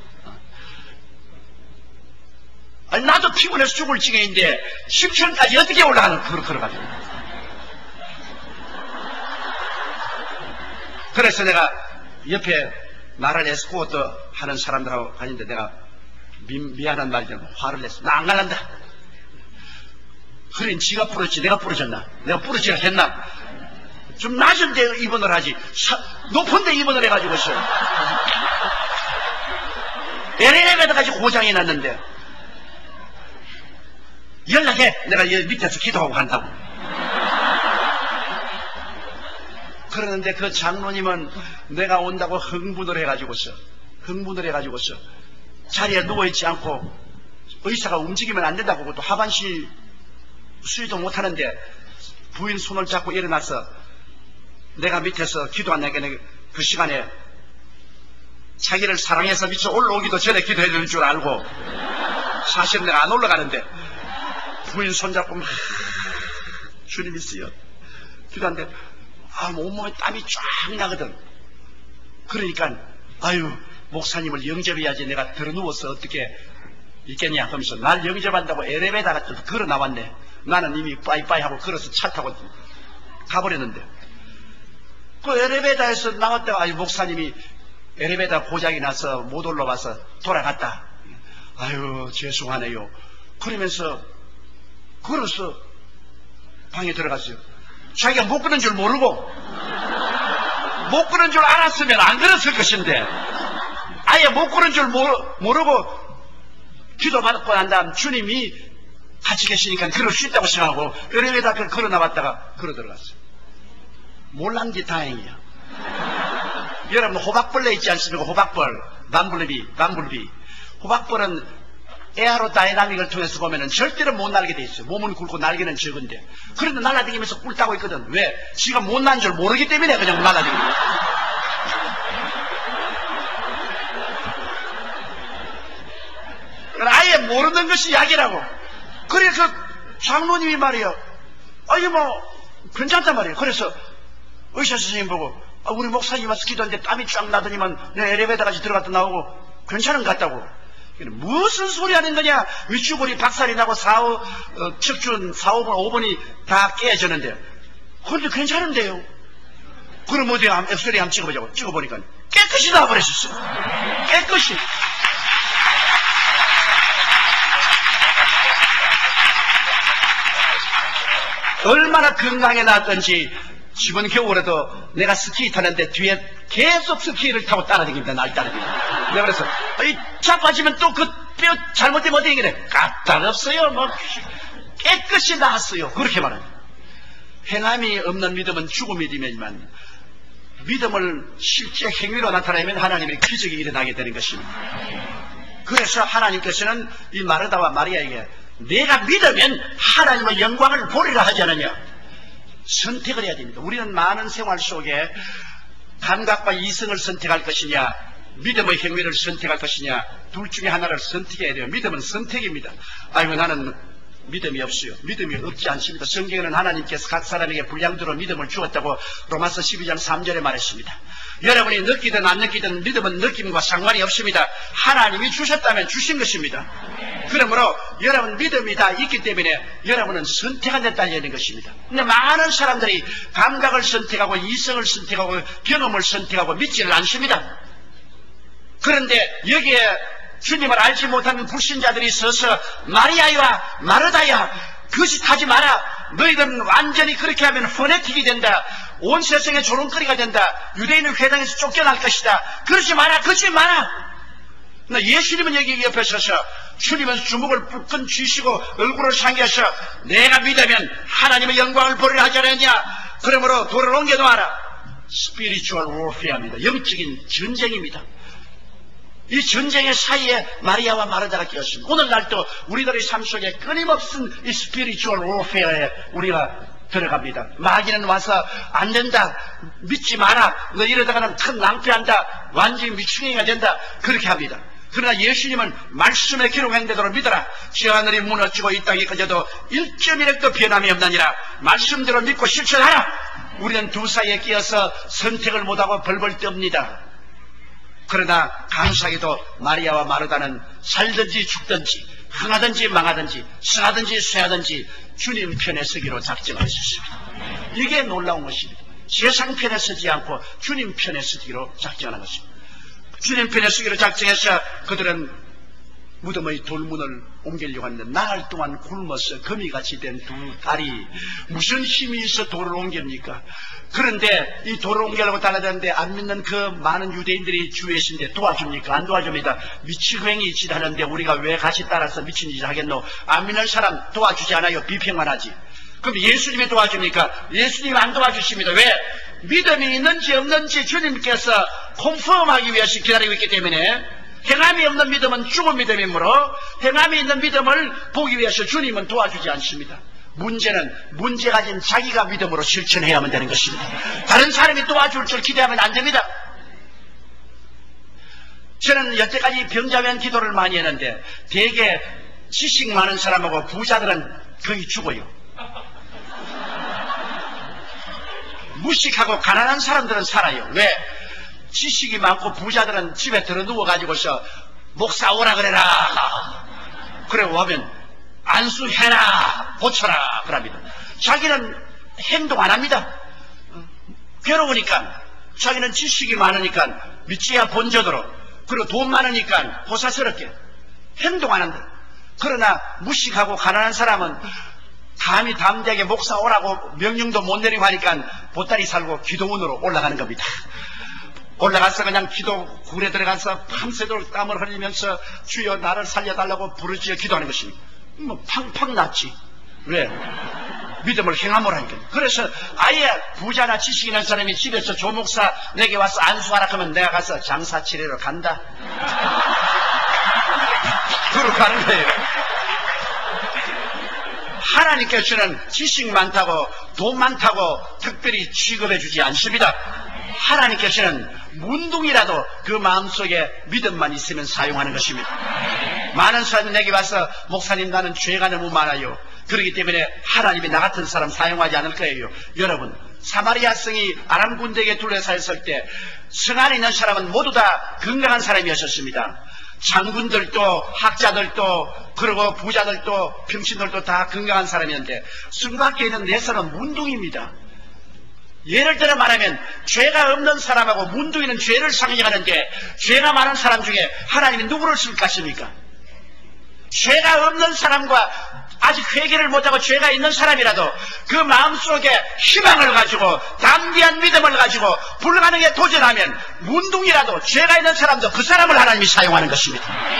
아니, 나도 피곤해서 죽을 지경인데 10층까지 어떻게 올라가는 걸어가지고 그래서 내가 옆에 나를 에스코트 하는 사람들하고 가는데 내가 미안한 말이죠. 화를 냈어. 나 안 갈란다. 그래, 지가 부러졌지. 내가 부러졌나? 내가 부러지라 했나? 좀 낮은 데 입원을 하지. 높은 데 입원을 해가지고 있어. 엘리베이터까지 고장이 났는데. 연락해. 내가 여기 밑에서 기도하고 간다고. 그러는데 그 장로님은 내가 온다고 흥분을 해가지고서 자리에 누워있지 않고 의사가 움직이면 안 된다고 또 하반신 수유도 못하는데 부인 손을 잡고 일어나서 내가 밑에서 기도한다니까 그 시간에 자기를 사랑해서 미쳐 올라오기도 전에 기도해야 되는 줄 알고 사실은 내가 안 올라가는데 부인 손잡고 막 주님 있어요 기도하는데 온몸에 땀이 쫙 나거든. 그러니까 아유 목사님을 영접해야지 내가 들어누워서 어떻게 있겠냐 하면서 날 영접한다고 엘리베이터가 걸어 나왔네. 나는 이미 빠이빠이 하고 걸어서 차 타고 가버렸는데 그 엘리베이터에서 나왔다가 아유 목사님이 엘리베이터 고장이 나서 못 올라와서 돌아갔다. 아유 죄송하네요. 그러면서 걸어서 방에 들어갔어요. 자기가 못 끄는 줄 모르고 못 끄는 줄 알았으면 안 그랬을 것인데 아예 못 끄는 줄 모르고 기도 받고 난 다음 주님이 같이 계시니까 그럴 수 있다고 생각하고 엘리베이터를 걸어 나왔다가 걸어 들어갔어요. 몰란 게 다행이야. 여러분 호박벌레 있지 않습니까? 호박벌, 밤불비. 호박벌은 에어로다이나믹을 통해서 보면은 절대로 못 날게 돼 있어요. 몸은 굵고 날개는 적은데. 그런데 날아다니면서 꿀 따고 있거든. 왜? 지가 못 난 줄 모르기 때문에 그냥 날아다니는 거야. 아예 모르는 것이 약이라고. 그래서 장로님이 말이에요. 아니 뭐 괜찮단 말이에요. 그래서 의사 선생님 보고 우리 목사님 와서 기도하는데 땀이 쫙 나더니만 내 엘리베이터까지 들어갔다 나오고 괜찮은 것 같다고. 무슨 소리 하는 거냐? 위축골이 박살이 나고 척추는 4, 5분, 5분이 다 깨졌는데. 그런데 괜찮은데요? 그럼 어디 엑스레이 한번 찍어보자고. 찍어보니까 깨끗이 나와버렸었어. 깨끗이. 얼마나 건강해 놨던지 이번 겨울에도 내가 스키 타는데 뒤에 계속 스키를 타고 따라다닙니다. 날 따라다닙니다. 내가 그래서 자빠지면 또 그 뼈 잘못되면 어떻게 그래? 까딱없어요. 뭐 깨끗이 나았어요. 그렇게 말합니다. 행함이 없는 믿음은 죽은 믿음이지만 믿음을 실제 행위로 나타내면 하나님의 기적이 일어나게 되는 것입니다. 그래서 하나님께서는 이 마르다와 마리아에게 내가 믿으면 하나님의 영광을 보리라 하지 않느냐. 선택을 해야 됩니다. 우리는 많은 생활 속에 감각과 이성을 선택할 것이냐 믿음의 행위를 선택할 것이냐 둘 중에 하나를 선택해야 돼요. 믿음은 선택입니다. 아이고 나는 믿음이 없어요. 믿음이 없지 않습니다. 성경에는 하나님께서 각 사람에게 분량대로 믿음을 주었다고 로마서 12장 3절에 말했습니다. 여러분이 느끼든 안 느끼든 믿음은 느낌과 상관이 없습니다. 하나님이 주셨다면 주신 것입니다. 그러므로 여러분 믿음이 다 있기 때문에 여러분은 선택한 데 딸려있는 것입니다. 근데 많은 사람들이 감각을 선택하고 이성을 선택하고 경험을 선택하고 믿지를 않습니다. 그런데 여기에 주님을 알지 못하는 불신자들이 서서 마리아야 마르다야 거짓하지 마라. 너희들은 완전히 그렇게 하면 퍼네틱이 된다. 온 세상에 조롱거리가 된다. 유대인의 회당에서 쫓겨날 것이다. 그러지 마라. 그러지 마라. 예수님은 여기 옆에 서서 주님은 주먹을 불끈 쥐시고 얼굴을 상기하셔 내가 믿으면 하나님의 영광을 보리라 하지 않았냐. 그러므로 돌을 옮겨놓아라. 스피리추얼 워페어입니다. 영적인 전쟁입니다. 이 전쟁의 사이에 마리아와 마르다가 끼었습니다. 오늘날도 우리들의 삶 속에 끊임없는 이 스피리추얼 워페어에 우리가 들어갑니다. 마귀는 와서 안 된다. 믿지 마라. 너 이러다가는 큰 낭패한다. 완전히 미충이가 된다. 그렇게 합니다. 그러나 예수님은 말씀에 기록한 대로 믿어라. 저 하늘이 무너지고 이 땅이 꺼져도 1.1핵도 변함이 없느니라. 말씀대로 믿고 실천하라. 우리는 두 사이에 끼어서 선택을 못하고 벌벌 떱니다. 그러나 감사하게도 마리아와 마르다는 살든지 죽든지 흥하든지 망하든지 승하든지 쇠하든지 주님 편에 서기로 작정하셨습니다. 이게 놀라운 것입니다. 세상 편에 서지 않고 주님 편에 서기로 작정하는 것입니다. 주님 편에 서기로 작정해서 그들은 무덤의 돌문을 옮기려고 하는데 나흘 동안 굶어서 거미같이 된 두 다리, 무슨 힘이 있어 돌을 옮깁니까? 그런데 이 돌을 옮기려고 달라드는데 안 믿는 그 많은 유대인들이 주위에 있는데 도와줍니까? 안 도와줍니다. 미치광이 짓 하는데 우리가 왜 같이 따라서 미친 짓을 하겠노? 안 믿는 사람 도와주지 않아요. 비평만 하지. 그럼 예수님이 도와줍니까? 예수님이 안 도와주십니다. 왜? 믿음이 있는지 없는지 주님께서 컨펌하기 위해서 기다리고 있기 때문에, 행함이 없는 믿음은 죽은 믿음이므로 행함이 있는 믿음을 보기 위해서 주님은 도와주지 않습니다. 문제는 문제 가진 자기가 믿음으로 실천해야만 되는 것입니다. 다른 사람이 도와줄 줄 기대하면 안 됩니다. 저는 여태까지 병자면 기도를 많이 했는데 되게 지식 많은 사람하고 부자들은 거의 죽어요. 무식하고 가난한 사람들은 살아요. 왜? 지식이 많고 부자들은 집에 들어 누워가지고서 목사 오라 그래라 그러고 하면 안수해라 고쳐라 그럽니다. 자기는 행동 안 합니다. 괴로우니까, 자기는 지식이 많으니까 믿지야 본전으로, 그리고 돈 많으니까 호사스럽게 행동 안 한다. 그러나 무식하고 가난한 사람은 감히 담대하게 목사 오라고 명령도 못 내리고 하니까 보따리 살고 기도원으로 올라가는 겁니다. 올라가서 그냥 기도굴에 들어가서 밤새도록 땀을 흘리면서 주여 나를 살려달라고 부르짖어 기도하는 것입니다. 뭐 팡팡 났지. 왜? 믿음을 행함으로 하니까. 그래서 아예 부자나 지식 있는 사람이 집에서 조목사 내게 와서 안수하라 하면 내가 가서 장사 치레로 간다. 그러고 가는 거예요. 하나님께서는 지식 많다고 돈 많다고 특별히 취급해 주지 않습니다. 하나님께서는 문둥이라도 그 마음속에 믿음만 있으면 사용하는 것입니다. 많은 사람이 내게 와서 목사님 나는 죄가 너무 많아요. 그렇기 때문에 하나님이 나 같은 사람 사용하지 않을 거예요. 여러분, 사마리아 성이 아람 군대에게 둘러싸여 있을 때 성 안에 있는 사람은 모두 다 건강한 사람이었습니다. 장군들도 학자들도 그리고 부자들도 병신들도 다 건강한 사람이었는데 성 밖에 있는 네 사람은 문둥이입니다. 예를 들어 말하면 죄가 없는 사람하고 문둥이는 죄를 상징하는데 죄가 많은 사람 중에 하나님이 누구를 쓸 것입니까? 죄가 없는 사람과 아직 회개를 못하고 죄가 있는 사람이라도 그 마음속에 희망을 가지고 담대한 믿음을 가지고 불가능에 도전하면 문둥이라도 죄가 있는 사람도 그 사람을 하나님이 사용하는 것입니다.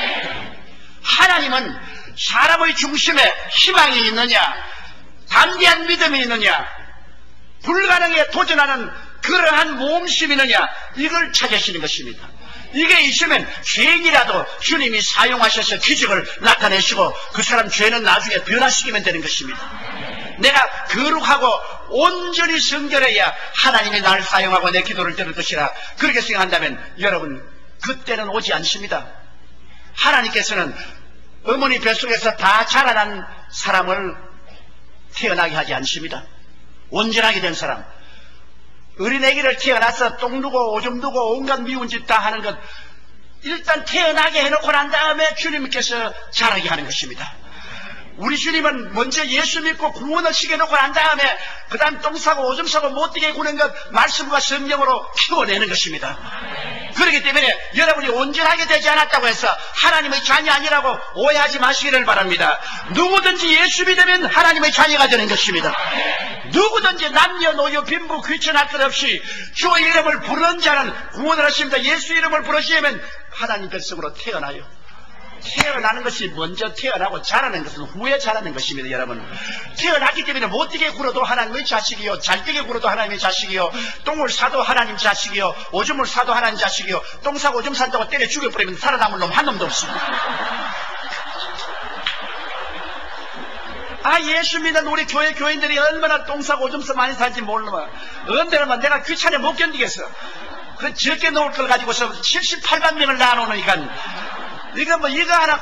하나님은 사람의 중심에 희망이 있느냐, 담대한 믿음이 있느냐, 불가능에 도전하는 그러한 모험심이 있느냐, 이걸 찾으시는 것입니다. 이게 있으면 죄인이라도 주님이 사용하셔서 기적을 나타내시고 그 사람 죄는 나중에 변화시키면 되는 것입니다. 내가 거룩하고 온전히 성결해야 하나님이 나를 사용하고 내 기도를 들을 것이라 그렇게 생각한다면 여러분 그때는 오지 않습니다. 하나님께서는 어머니 뱃속에서 다 자라난 사람을 태어나게 하지 않습니다. 온전하게 된 사람, 어린애기를 태어나서 똥 누고 오줌 누고 온갖 미운 짓 다 하는 것 일단 태어나게 해놓고 난 다음에 주님께서 자라게 하는 것입니다. 우리 주님은 먼저 예수 믿고 구원을 시켜놓고 난 다음에 그 다음 똥 싸고 오줌 싸고 못되게 구는 것 말씀과 성령으로 키워내는 것입니다. 그렇기 때문에 여러분이 온전하게 되지 않았다고 해서 하나님의 자녀 아니라고 오해하지 마시기를 바랍니다. 누구든지 예수 믿으면 하나님의 자녀가 되는 것입니다. 누구든지 남녀노소 빈부 귀천할 것 없이 주의 이름을 부르는 자는 구원을 하십니다. 예수 이름을 부르시면 하나님 백성으로 태어나요. 태어나는 것이 먼저 태어나고 자라는 것은 후에 자라는 것입니다. 여러분, 태어났기 때문에 못되게 굴어도 하나님의 자식이요, 잘되게 굴어도 하나님의 자식이요, 똥을 사도 하나님 자식이요, 오줌을 사도 하나님 자식이요, 똥 사고 오줌 산다고 때려 죽여버리면 살아남을 놈 한 놈도 없습니다. 예수 믿는 우리 교회 교인들이 얼마나 똥 사고 오줌 싸 많이 살지 몰라. 언제나 내가 귀찮아 못 견디겠어. 그 적게 놓을 걸 가지고서 78만 명을 낳아놓으니까 이거 하나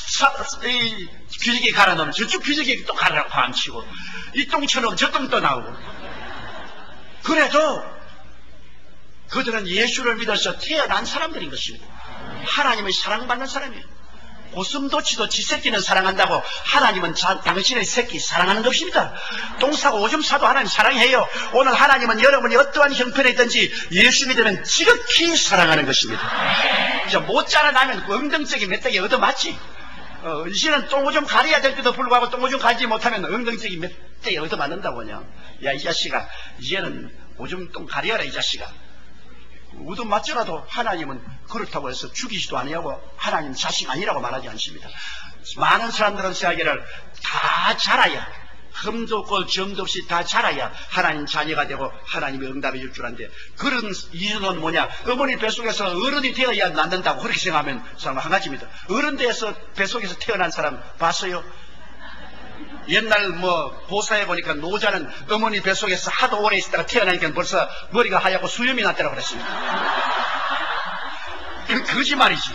귀지개 갈아 넣으면 저쪽 귀지개 또 갈아 감치고 이 똥처럼 저 똥 또 나오고. 그래도 그들은 예수를 믿어서 태어난 사람들인 것입니다. 하나님의 사랑받는 사람이에요. 고슴도치도 지 새끼는 사랑한다고 하나님은 당신의 새끼 사랑하는 것입니다. 똥 싸고 오줌 싸도 하나님 사랑해요. 오늘 하나님은 여러분이 어떠한 형편에 있든지 예수 믿으면 지극히 사랑하는 것입니다. 못 자라나면 엉덩짝이 몇 대기 얻어맞지. 이제는 똥오줌 가려야 될 때도 불구하고 똥오줌 가리지 못하면 엉덩짝이 몇 대기 얻어맞는다고 그냥. 야, 이 자식아, 이제는 오줌 똥 가려라 이 자식아. 얻어맞더라도 하나님은 그렇다고 해서 죽이지도 아니하고 하나님 자식 아니라고 말하지 않습니다. 많은 사람들은 생각하기를 다 자라야, 흠도 없고 점도 없이 다 자라야 하나님 자녀가 되고 하나님의 응답해 줄 줄 아는데, 그런 이유는 뭐냐? 어머니 뱃속에서 어른이 되어야 낳는다고 그렇게 생각하면 사람 한 가지입니다. 어른 돼서 뱃속에서 태어난 사람 봤어요? 옛날 보사해 보니까 노자는 어머니 뱃속에서 하도 오래 있다가 태어나니까 벌써 머리가 하얗고 수염이 났다고 그랬습니다. 거짓말이지.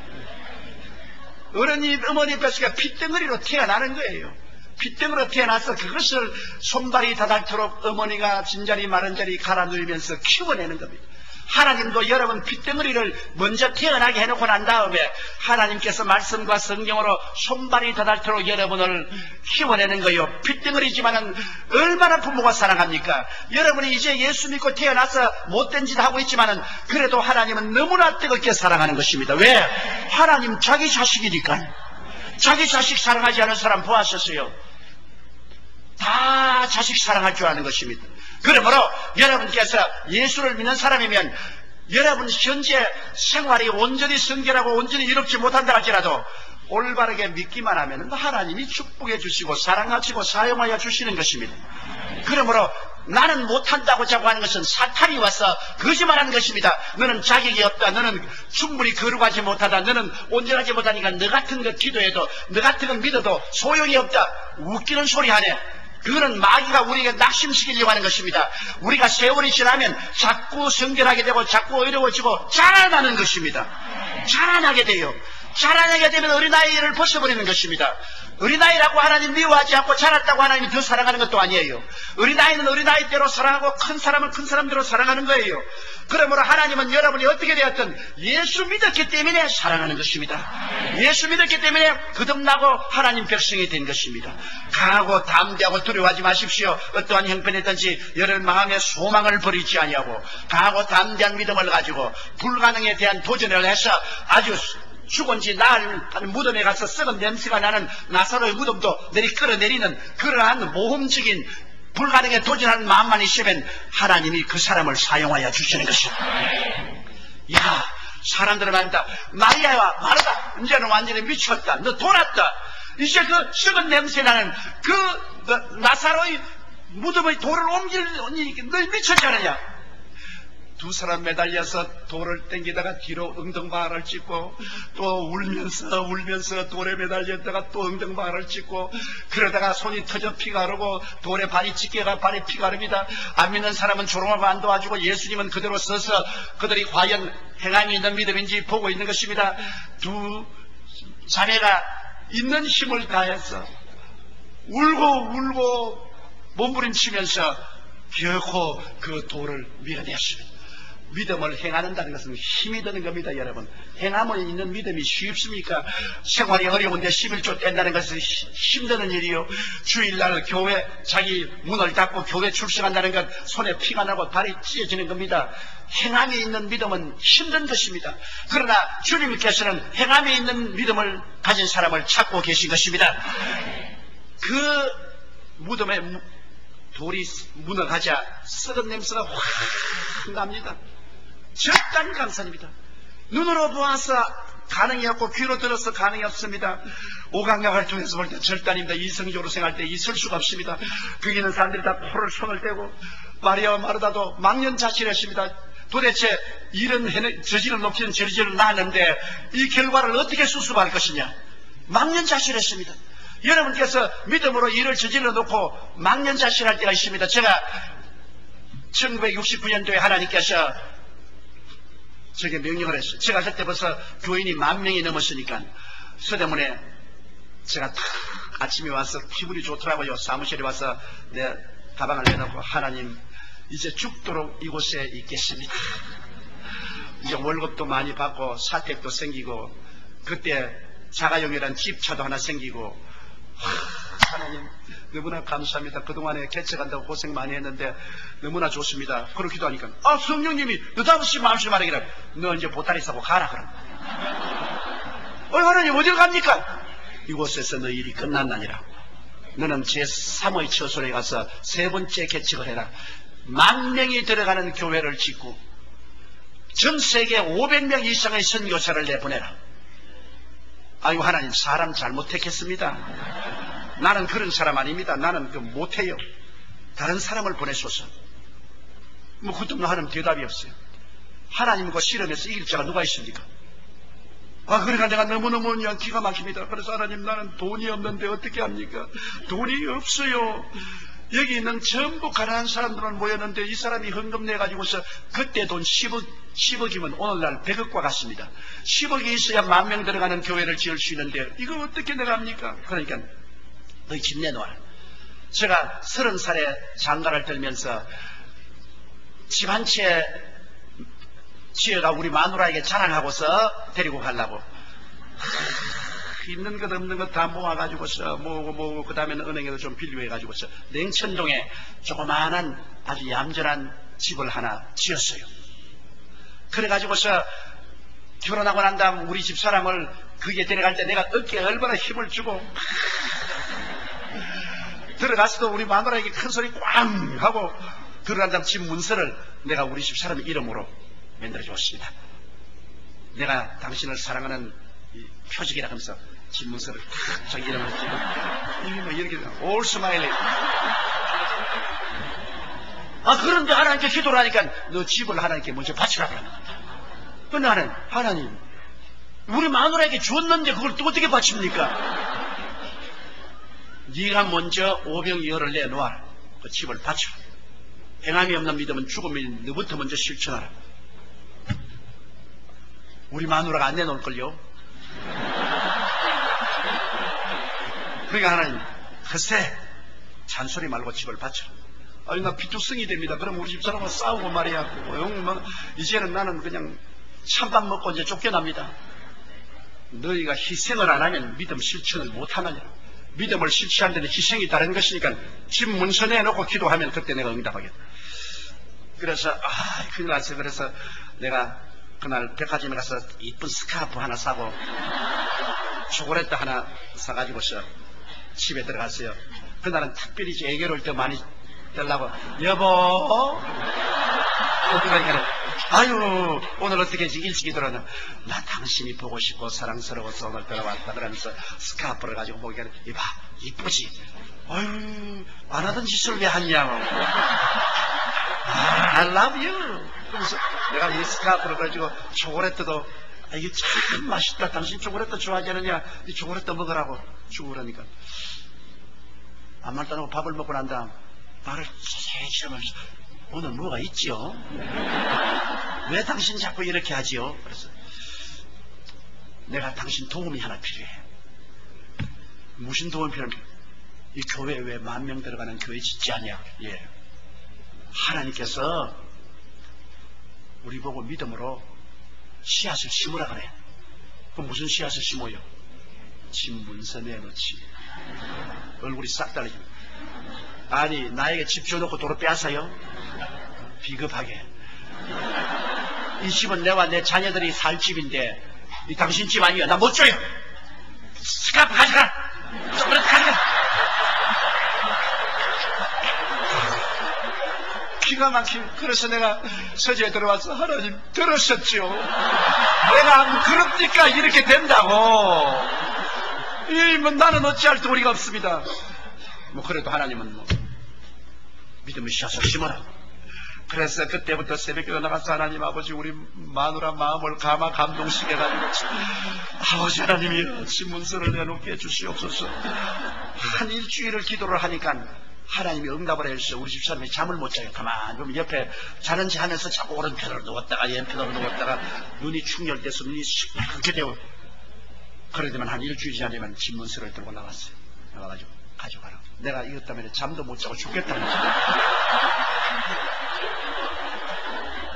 어머니 뱃속에 핏덩어리로 태어나는 거예요. 핏덩어리로 태어나서 그것을 손발이 닿도록 어머니가 진자리 마른자리 갈아 누이면서 키워내는 겁니다. 하나님도 여러분 핏덩어리를 먼저 태어나게 해놓고 난 다음에 하나님께서 말씀과 성경으로 손발이 닿도록 여러분을 키워내는 거예요. 핏덩어리지만은 얼마나 부모가 사랑합니까? 여러분이 이제 예수 믿고 태어나서 못된 짓 하고 있지만은 그래도 하나님은 너무나 뜨겁게 사랑하는 것입니다. 왜? 하나님 자기 자식이니까. 자기 자식 사랑하지 않은 사람 보았었어요. 다 자식 사랑할 줄 아는 것입니다. 그러므로 여러분께서 예수를 믿는 사람이면 여러분 현재 생활이 온전히 성결하고 온전히 이롭지 못한다 할지라도 올바르게 믿기만 하면 하나님이 축복해 주시고 사랑하시고 사용하여 주시는 것입니다. 그러므로 나는 못한다고 자꾸 하는 것은 사탄이 와서 거짓말하는 것입니다. 너는 자격이 없다. 너는 충분히 거룩하지 못하다. 너는 온전하지 못하니까 너 같은 것 기도해도 너 같은 것 믿어도 소용이 없다. 웃기는 소리 하네. 그거는 마귀가 우리에게 낙심시키려고 하는 것입니다. 우리가 세월이 지나면 자꾸 성결하게 되고 자꾸 어려워지고 자라나는 것입니다. 자라나게 돼요. 자라나게 되면 어린아이를 벗어버리는 것입니다. 어린아이라고 하나님 미워하지 않고 자랐다고 하나님이 더 사랑하는 것도 아니에요. 어린아이는 어린아이대로 사랑하고 큰 사람은 큰 사람대로 사랑하는 거예요. 그러므로 하나님은 여러분이 어떻게 되었든 예수 믿었기 때문에 사랑하는 것입니다. 예수 믿었기 때문에 거듭나고 하나님 백성이 된 것입니다. 강하고 담대하고 두려워하지 마십시오. 어떠한 형편이든지 여러분 마음의 소망을 버리지 아니하고 강하고 담대한 믿음을 가지고 불가능에 대한 도전을 해서 아주 죽은 지 나흘 무덤에 가서 썩은 냄새가 나는 나사로의 무덤도 끌어내리는 그러한 모험적인 불가능에 도전하는 마음만 있으면 하나님이 그 사람을 사용하여 주시는 것입니다. 야, 사람들은 말한다. 마리아와 마르다, 이제는 완전히 미쳤다. 너 돌았다. 이제 그 썩은 냄새 나는 그 나사로의 무덤의 돌을 옮길 너 미쳤지 않느냐. 두 사람 매달려서 돌을 땡기다가 뒤로 엉덩방아를 찢고 또 울면서 돌에 매달렸다가 또 엉덩방아를 찢고 그러다가 손이 터져 피가 흐르고 돌에 발이 찢겨가 발에 피가 흐릅니다. 안 믿는 사람은 조롱하고 안 도와주고 예수님은 그대로 서서 그들이 과연 행함이 있는 믿음인지 보고 있는 것입니다. 두 자매가 있는 힘을 다해서 울고 몸부림치면서 결코 그 돌을 밀어냈습니다. 믿음을 행하는다는 것은 힘이 드는 겁니다. 여러분, 행함을 있는 믿음이 쉽습니까? 생활이 어려운데 11조 뗀다는 것은 힘드는 일이요. 주일날 교회 자기 문을 닫고 교회 출석한다는 것 손에 피가 나고 발이 찢어지는 겁니다. 행함이 있는 믿음은 힘든 것입니다. 그러나 주님께서는 행함이 있는 믿음을 가진 사람을 찾고 계신 것입니다. 그 무덤에 돌이 무너가자 썩은 냄새가 확 납니다. 절단 감사입니다. 눈으로 보아서 가능이 없고 귀로 들어서 가능이 없습니다. 오감각을 통해서 볼 때 절단입니다. 이성적으로 생각할 때 있을 수가 없습니다. 거기 있는 사람들이 다 코를 손을 떼고 마리아와 마르다도 망연자실했습니다. 도대체 이런 저지를 높이는 저지를 낳았는데 이 결과를 어떻게 수습할 것이냐. 망연자실했습니다. 여러분께서 믿음으로 일을 저질러 놓고 망연자실할 때가 있습니다. 제가 1969년도에 하나님께서 저에게 명령을 했어요. 제가 그때 벌써 교인이 10,000명이 넘었으니까 서대문에 제가 탁 아침에 와서 기분이 좋더라고요. 사무실에 와서 내 가방을 내놓고 하나님 이제 죽도록 이곳에 있겠습니다. 이제 월급도 많이 받고 사택도 생기고 그때 자가용이란 집차도 하나 생기고, 하나님 너무나 감사합니다. 그동안에 개척한다고 고생 많이 했는데 너무나 좋습니다. 그렇기도 하니까 성령님이 느닷없이 마음씨 말하기를 너 이제 보따리 싸고 가라 그럼. 하나님 어딜 갑니까? 이곳에서 너 일이 끝났나니라. 너는 제3의 처소에 가서 3번째 개척을 해라. 10,000명이 들어가는 교회를 짓고 전 세계 500명 이상의 선교사를 내보내라. 아이고 하나님 사람 잘못 택했습니다. 나는 그런 사람 아닙니다. 나는 못해요. 다른 사람을 보내소서. 그것도 하나님 대답이 없어요. 하나님과 실험에서 이길 자가 누가 있습니까? 그러니까 내가 너무너무 그냥 기가 막힙니다. 그래서 하나님 나는 돈이 없는데 어떻게 합니까? 돈이 없어요. 여기 있는 전부 가난한 사람들은 모였는데 이 사람이 헌금 내가지고서 그때 돈 10억이면 오늘날 100억과 같습니다. 10억이 있어야 10,000명 들어가는 교회를 지을 수 있는데 이거 어떻게 내가 합니까? 그러니까 너희 집 내놓아라. 제가 30살에 장가를 들면서 집 한 채 지어가 우리 마누라에게 자랑하고서 데리고 가려고 있는 것 없는 것 다 모아가지고서 모으고 그 다음에는 은행에도 좀 빌려해가지고서 냉천동에 조그마한 아주 얌전한 집을 하나 지었어요. 그래가지고서 결혼하고 난 다음 우리 집사람을 거기에 데려갈 때 내가 어깨에 얼마나 힘을 주고 들어가서도 우리 마누라에게 큰 소리 꽝 하고 들어간 다음 집 문서를 내가 우리 집사람 이름으로 만들어줬습니다. 내가 당신을 사랑하는 표직이라 하면서 집 문서를 탁 자기 이름을 찍고 이렇게 올 스마일리. 그런데 하나님께 기도를 하니까 너 집을 하나님께 먼저 바치라 그러는 근데 하나님 우리 마누라에게 줬는데 그걸 또 어떻게 바칩니까? 네가 먼저 오병이어를 내놓아라. 그 집을 바쳐. 행함이 없는 믿음은 죽음이 너부터 먼저 실천하라. 우리 마누라가 안 내놓을걸요? 그러니까 하나님 글쎄 잔소리 말고 집을 바쳐. 나 비투성이 됩니다. 그럼 우리 집사람과 싸우고 말이야. 이제는 나는 그냥 찬밥 먹고 이제 쫓겨납니다. 너희가 희생을 안 하면 믿음 실천을 못 하느냐. 믿음을 실천하는 데는 희생이 다른 것이니까 집 문서 내놓고 기도하면 그때 내가 응답하겠다. 그래서 큰일 났어요. 그래서 내가 그날 백화점에 가서 이쁜 스카프 하나 사고 초콜릿 하나 사가지고서 집에 들어갔어요. 그날은 특별히 애교를 더 많이 달라고 여보 그러니까 아유 오늘 어떻게 일찍이 들어왔나. 나 당신이 보고 싶고 사랑스러워서 오늘 들어왔다 그러면서 스카프를 가지고 보니까 이봐 이쁘지. 아유 안 하던 짓을 왜 하냐고. I love you. 그래서 내가 이 스카프를 가지고 초콜릿도 이게 참 맛있다. 당신 초콜릿 좋아하지 않느냐. 이 초콜릿 먹으라고 주고 그러니까 아무 말도 안 하고 밥을 먹고 난 다음 나를 세세히 하면서 오늘 뭐가 있지요? 왜 당신 자꾸 이렇게 하지요? 그래서 내가 당신 도움이 하나 필요해. 무슨 도움이 필요합니까? 이 교회에 왜 10,000명 들어가는 교회 짓지 않냐? 예. 하나님께서 우리 보고 믿음으로 씨앗을 심으라 그래. 그럼 무슨 씨앗을 심어요? 집 문서 내놓지. 얼굴이 싹 달라지고. 아니 나에게 집 줘놓고 도로 빼앗아요? 비겁하게. 이 집은 내와 내 자녀들이 살 집인데 이 당신 집 아니야. 나 못 줘요. 스카프 가져가. 초콜릿 가져가. 기가 막힌. 그래서 내가 서재에 들어와서 하나님 들으셨죠? 내가 안 그럽니까? 이렇게 된다고. 나는 어찌할 도리가 없습니다. 그래도 하나님은 믿음의 씨앗을 심어라. 그래서 그때부터 새벽기도 나가서 하나님 아버지 우리 마누라 마음을 감동시켜가지고 아버지 하나님이 집 문서를 내놓게 해주시옵소서. 한 일주일을 기도를 하니까 하나님이 응답을 해주셔서 우리 집사람이 잠을 못 자요. 가만히 그럼 옆에 자는지 하면서 자꾸 오른편으로 누웠다가 왼편으로 누웠다가 눈이 충혈돼서 눈이 시뻘겋게 되고 그러더만 한 일주일이 지나면 집 문서를 들고 나왔어요. 나와가지고 가져가라. 내가 이것 때문에 잠도 못 자고 죽겠다는 거죠.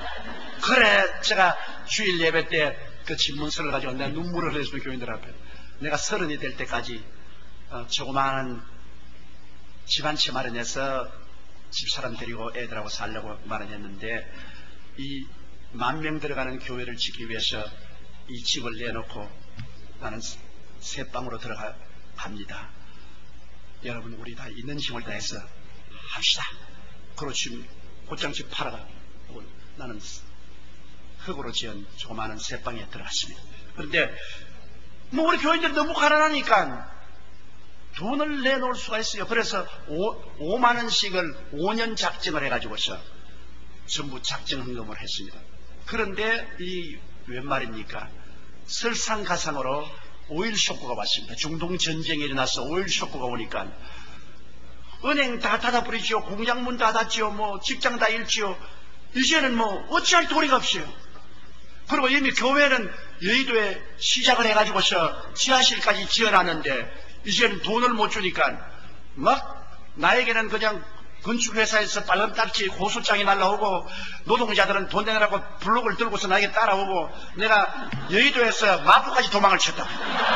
그래 제가 주일 예배 때 그 집 문서를 가지고 내가 눈물을 흘렸어요. 교인들 앞에. 내가 30이 될 때까지 조그마한 집 한 채 마련해서 집사람 데리고 애들하고 살려고 마련했는데 이 10,000명 들어가는 교회를 짓기 위해서 이 집을 내놓고 나는 새 방으로 들어갑니다. 여러분, 우리 다 있는 힘을 다해서 합시다. 그렇지, 곧장집 팔아가고 나는 흙으로 지은 조그마한 새 방에 들어갔습니다. 그런데 뭐 우리 교인들이 너무 가난하니까 돈을 내놓을 수가 있어요. 그래서 5만 원씩을 5년 작정을 해가지고서 전부 작정 헌금을 했습니다. 그런데 이 웬 말입니까? 설상가상으로 오일 쇼크가 왔습니다. 중동 전쟁이 일어나서 오일 쇼크가 오니까 은행 다 닫아버리지요. 공장문 다 닫지요. 뭐 직장 다 잃지요. 이제는 뭐 어찌할 도리가 없어요. 그리고 이미 교회는 여의도에 시작을 해가지고서 지하실까지 지어놨는데 이제는 돈을 못 주니까 막 나에게는 그냥 건축회사에서 빨간 딱지 고소장이 날라오고 노동자들은 돈 내라고 블록을 들고서 나에게 따라오고 내가 여의도에서 마포까지 도망을 쳤다.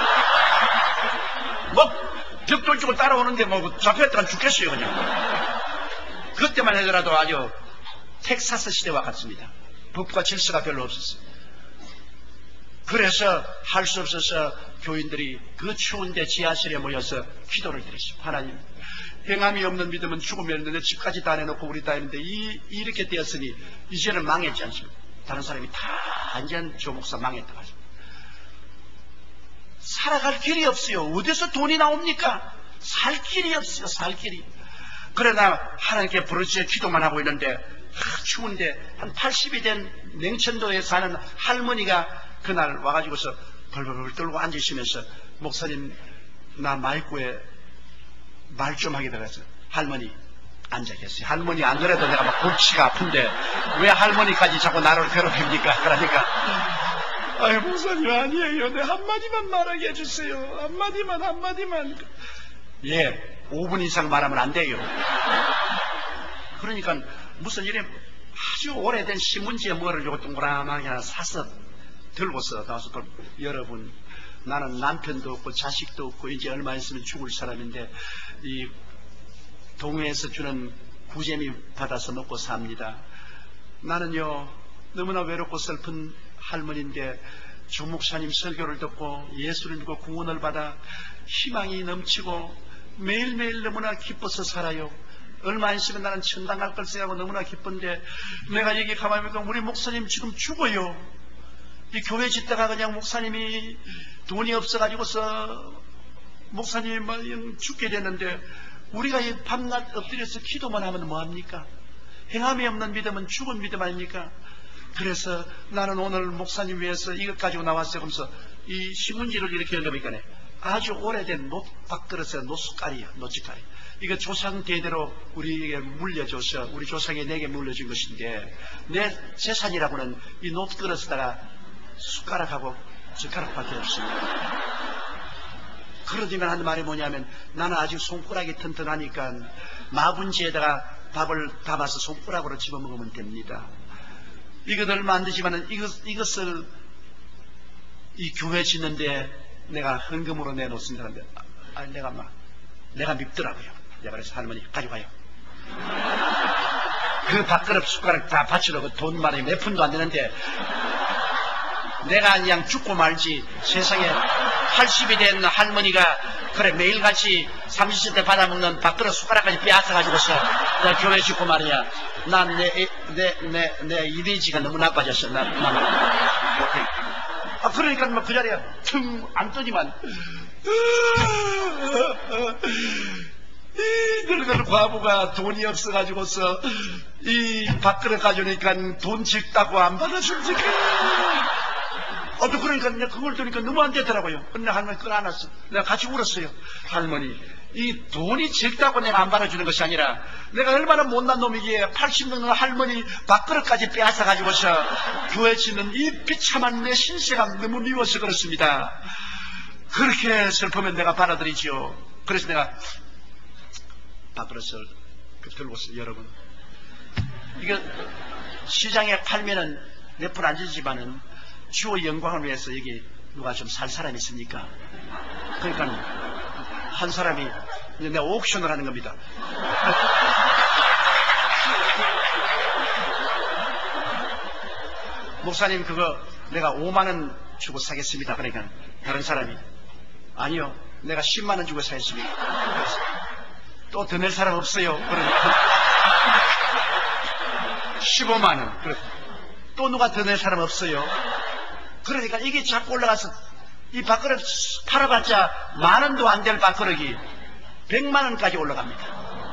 뭐 벽돌 주고 따라오는데 뭐 잡혔다가 죽겠어요 그냥. 그때만 해더라도 아주 텍사스 시대와 같습니다. 법과 질서가 별로 없었어요. 그래서 할 수 없어서 교인들이 그 추운데 지하실에 모여서 기도를 드렸어요. 하나님, 행함이 없는 믿음은 죽음이 없는데 집까지 다 내놓고 우리 다 했는데 이렇게 되었으니 이제는 망했지 않습니까? 다른 사람이 다 완전 조 목사 망했다고 하죠. 살아갈 길이 없어요. 어디서 돈이 나옵니까? 살 길이 없어요. 살 길이. 그러나 하나님께 부르짖어 기도만 하고 있는데 추운데 한 80이 된 냉천도에 사는 할머니가 그날 와가지고서 벌벌벌 떨고 앉으시면서 목사님 나 마이크에 말 좀 하게 돼서 할머니 앉아 계세요. 할머니 안 그래도 내가 막 골치가 아픈데 왜 할머니까지 자꾸 나를 괴롭힙니까? 그러니까 아유 목사님 아니에요. 내 한마디만 말하게 해주세요. 한마디만. 예, 5분 이상 말하면 안 돼요. 그러니까 무슨 이래 아주 오래된 신문지에 뭐를 요거 동그라하게 하나 사서 들고서 나와서 여러분 나는 남편도 없고 자식도 없고 이제 얼마 있으면 죽을 사람인데 이 동해에서 주는 구제미 받아서 먹고 삽니다. 나는요 너무나 외롭고 슬픈 할머니인데 조 목사님 설교를 듣고 예수를 믿고 구원을 받아 희망이 넘치고 매일매일 너무나 기뻐서 살아요. 얼마 있으면 나는 천당 갈 걸 생각하고 너무나 기쁜데 내가 여기 가만히 보니까 우리 목사님 지금 죽어요. 이 교회 짓다가 그냥 목사님이 돈이 없어가지고서 목사님이 죽게 됐는데 우리가 이 밤낮 엎드려서 기도만 하면 뭐합니까? 행함이 없는 믿음은 죽은 믿음 아닙니까? 그래서 나는 오늘 목사님 위해서 이것 가지고 나왔어요. 그러면서 이 신문지를 이렇게 열어보니까 아주 오래된 밥그릇에 노숟가리요. 노숟가리. 이거 조상 대대로 우리에게 물려줘서 우리 조상이 내게 물려준 것인데 내 재산이라고는 이 노트그릇에다가 숟가락하고 젓가락밖에 없습니다. 그러지만 하는 말이 뭐냐면 나는 아직 손가락이 튼튼하니까 마분지에다가 밥을 담아서 손가락으로 집어먹으면 됩니다. 이것을 만드지만은 이것을 이 교회 짓는데 내가 헌금으로 내놓습니다. 내가 밉더라고요. 내가 그래서 할머니 가져가요. 그 밥그릇 숟가락 다 바치려고 돈 말이 몇 푼도 안 되는데 내가 그냥 죽고 말지 세상에 80이 된 할머니가 그래 매일같이 30대 받아먹는 밥그릇 숟가락까지 빼앗아가지고서 내가 교회 짓고 말이야. 난 내 이미지가 너무 나빠졌어. 그러니까 뭐 그 자리에 퉁 앉더니만 이 늙은 과부가 돈이 없어가지고서 이 밥그릇 가져오니까 돈 적다고 안 받아줄지. 그러니까 내가 그걸 들으니까 너무 안 되더라고요. 근데 할머니 끌어안았어. 내가 같이 울었어요. 할머니, 이 돈이 적다고 내가 안 받아주는 것이 아니라 내가 얼마나 못난 놈이기에 80년 할머니 밥그릇까지 빼앗아가지고서 교회 짓는 이 비참한 내 신세가 너무 미워서 그렇습니다. 그렇게 슬프면 내가 받아들이지요. 그래서 내가 밥그릇을 들고서 여러분 이거 시장에 팔면은 몇 푼 안 주지만은 주의 영광을 위해서 여기 누가 좀 살 사람이 있습니까? 그러니까 한 사람이 내가 옥션을 하는 겁니다. 목사님 그거 내가 5만 원 주고 사겠습니다. 그러니까 다른 사람이 아니요 내가 10만 원 주고 사겠습니다. 또 더 낼 사람 없어요. 그러니까 15만 원. 또 누가 더 낼 사람 없어요. 그러니까 이게 자꾸 올라가서 이 밥그릇 팔아봤자 10,000원도 안 될 밥그릇이 100만 원까지 올라갑니다.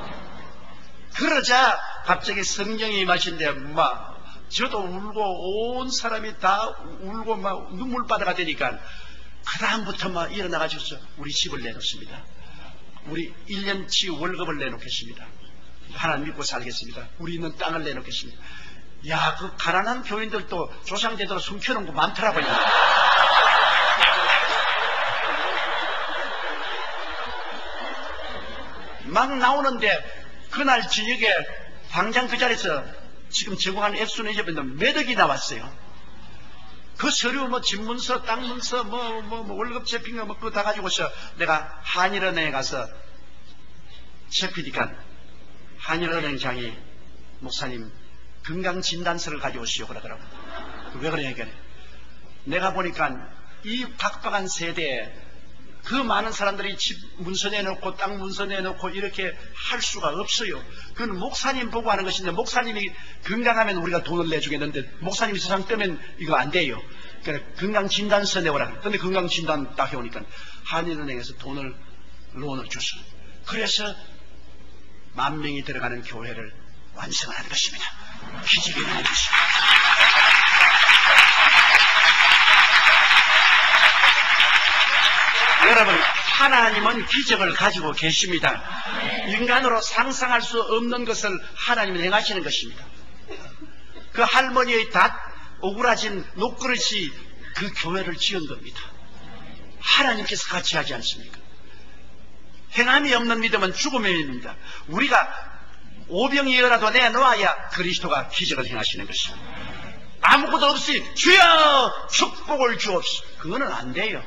그러자 갑자기 성령이 임하신데 막 저도 울고 온 사람이 다 울고 막 눈물바다가 되니까 그 다음부터 막 일어나가지고 우리 집을 내놓습니다. 우리 1년치 월급을 내놓겠습니다. 하나님 믿고 살겠습니다. 우리 있는 땅을 내놓겠습니다. 야, 그 가난한 교인들도 조상제대로 숨겨놓은 거 많더라고요. 막 나오는데 그날 저녁에 당장 그 자리에서 지금 제공한 액수는 잊어버렸는데 몇 억이 나왔어요. 그 서류 뭐 집문서 땅문서 뭐 월급 잡힌 거 뭐 그거 다 가지고서 내가 한일은행에 가서 잡히니까 한일은행장이 목사님 건강진단서를 가져오시오 그러더라고요. 왜 그러냐니까 내가 보니까 이 각박한 세대에 그 많은 사람들이 집 문서 내놓고 땅 문서 내놓고 이렇게 할 수가 없어요. 그건 목사님 보고 하는 것인데 목사님이 건강하면 우리가 돈을 내주겠는데 목사님이 세상 뜨면 이거 안 돼요. 그러니까 건강진단서 내오라. 그런데 건강진단 딱 해오니까 한일은행에서 론을 줬어요. 그래서 10,000명이 들어가는 교회를 완성하는 것입니다. 기적이 일어나는 것입니다. 여러분 하나님은 기적을 가지고 계십니다. 인간으로 상상할 수 없는 것을 하나님은 행하시는 것입니다. 그 할머니의 오그라진 녹그릇이 그 교회를 지은 겁니다. 하나님께서 같이 하지 않습니까? 행함이 없는 믿음은 죽음의 믿음입니다. 우리가 오병이어라도 내놓아야 그리스도가 기적을 행하시는 것입니다. 아무것도 없이 주여 축복을 주옵소서. 그거는 안 돼요.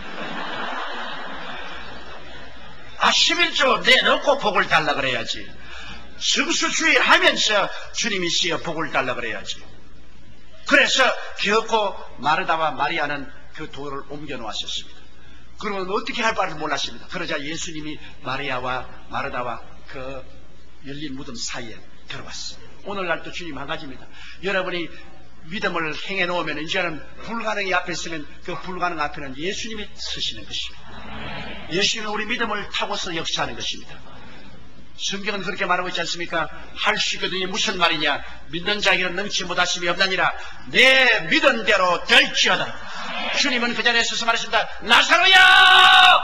11조 내놓고 복을 달라 그래야지. 성수주의 하면서 주님이 쓰여 복을 달라 그래야지. 그래서 결코 마르다와 마리아는 그 돌을 옮겨 놓았었습니다. 그러면 어떻게 할 바를 몰랐습니다. 그러자 예수님이 마리아와 마르다와 그 열린 무덤 사이에 들어왔어요. 오늘날도 주님 한 가지입니다. 여러분이 믿음을 행해 놓으면 이제는 불가능이 앞에 있으면 그 불가능 앞에는 예수님이 서시는 것입니다. 예수님은 우리 믿음을 타고서 역사하는 것입니다. 성경은 그렇게 말하고 있지 않습니까? 할 수 있거든요. 무슨 말이냐? 믿는 자에게는 능치 못하심이 없나니라. 내 믿은 대로 될지어다. 주님은 그 자리에 서서 말했습니다. 나사로야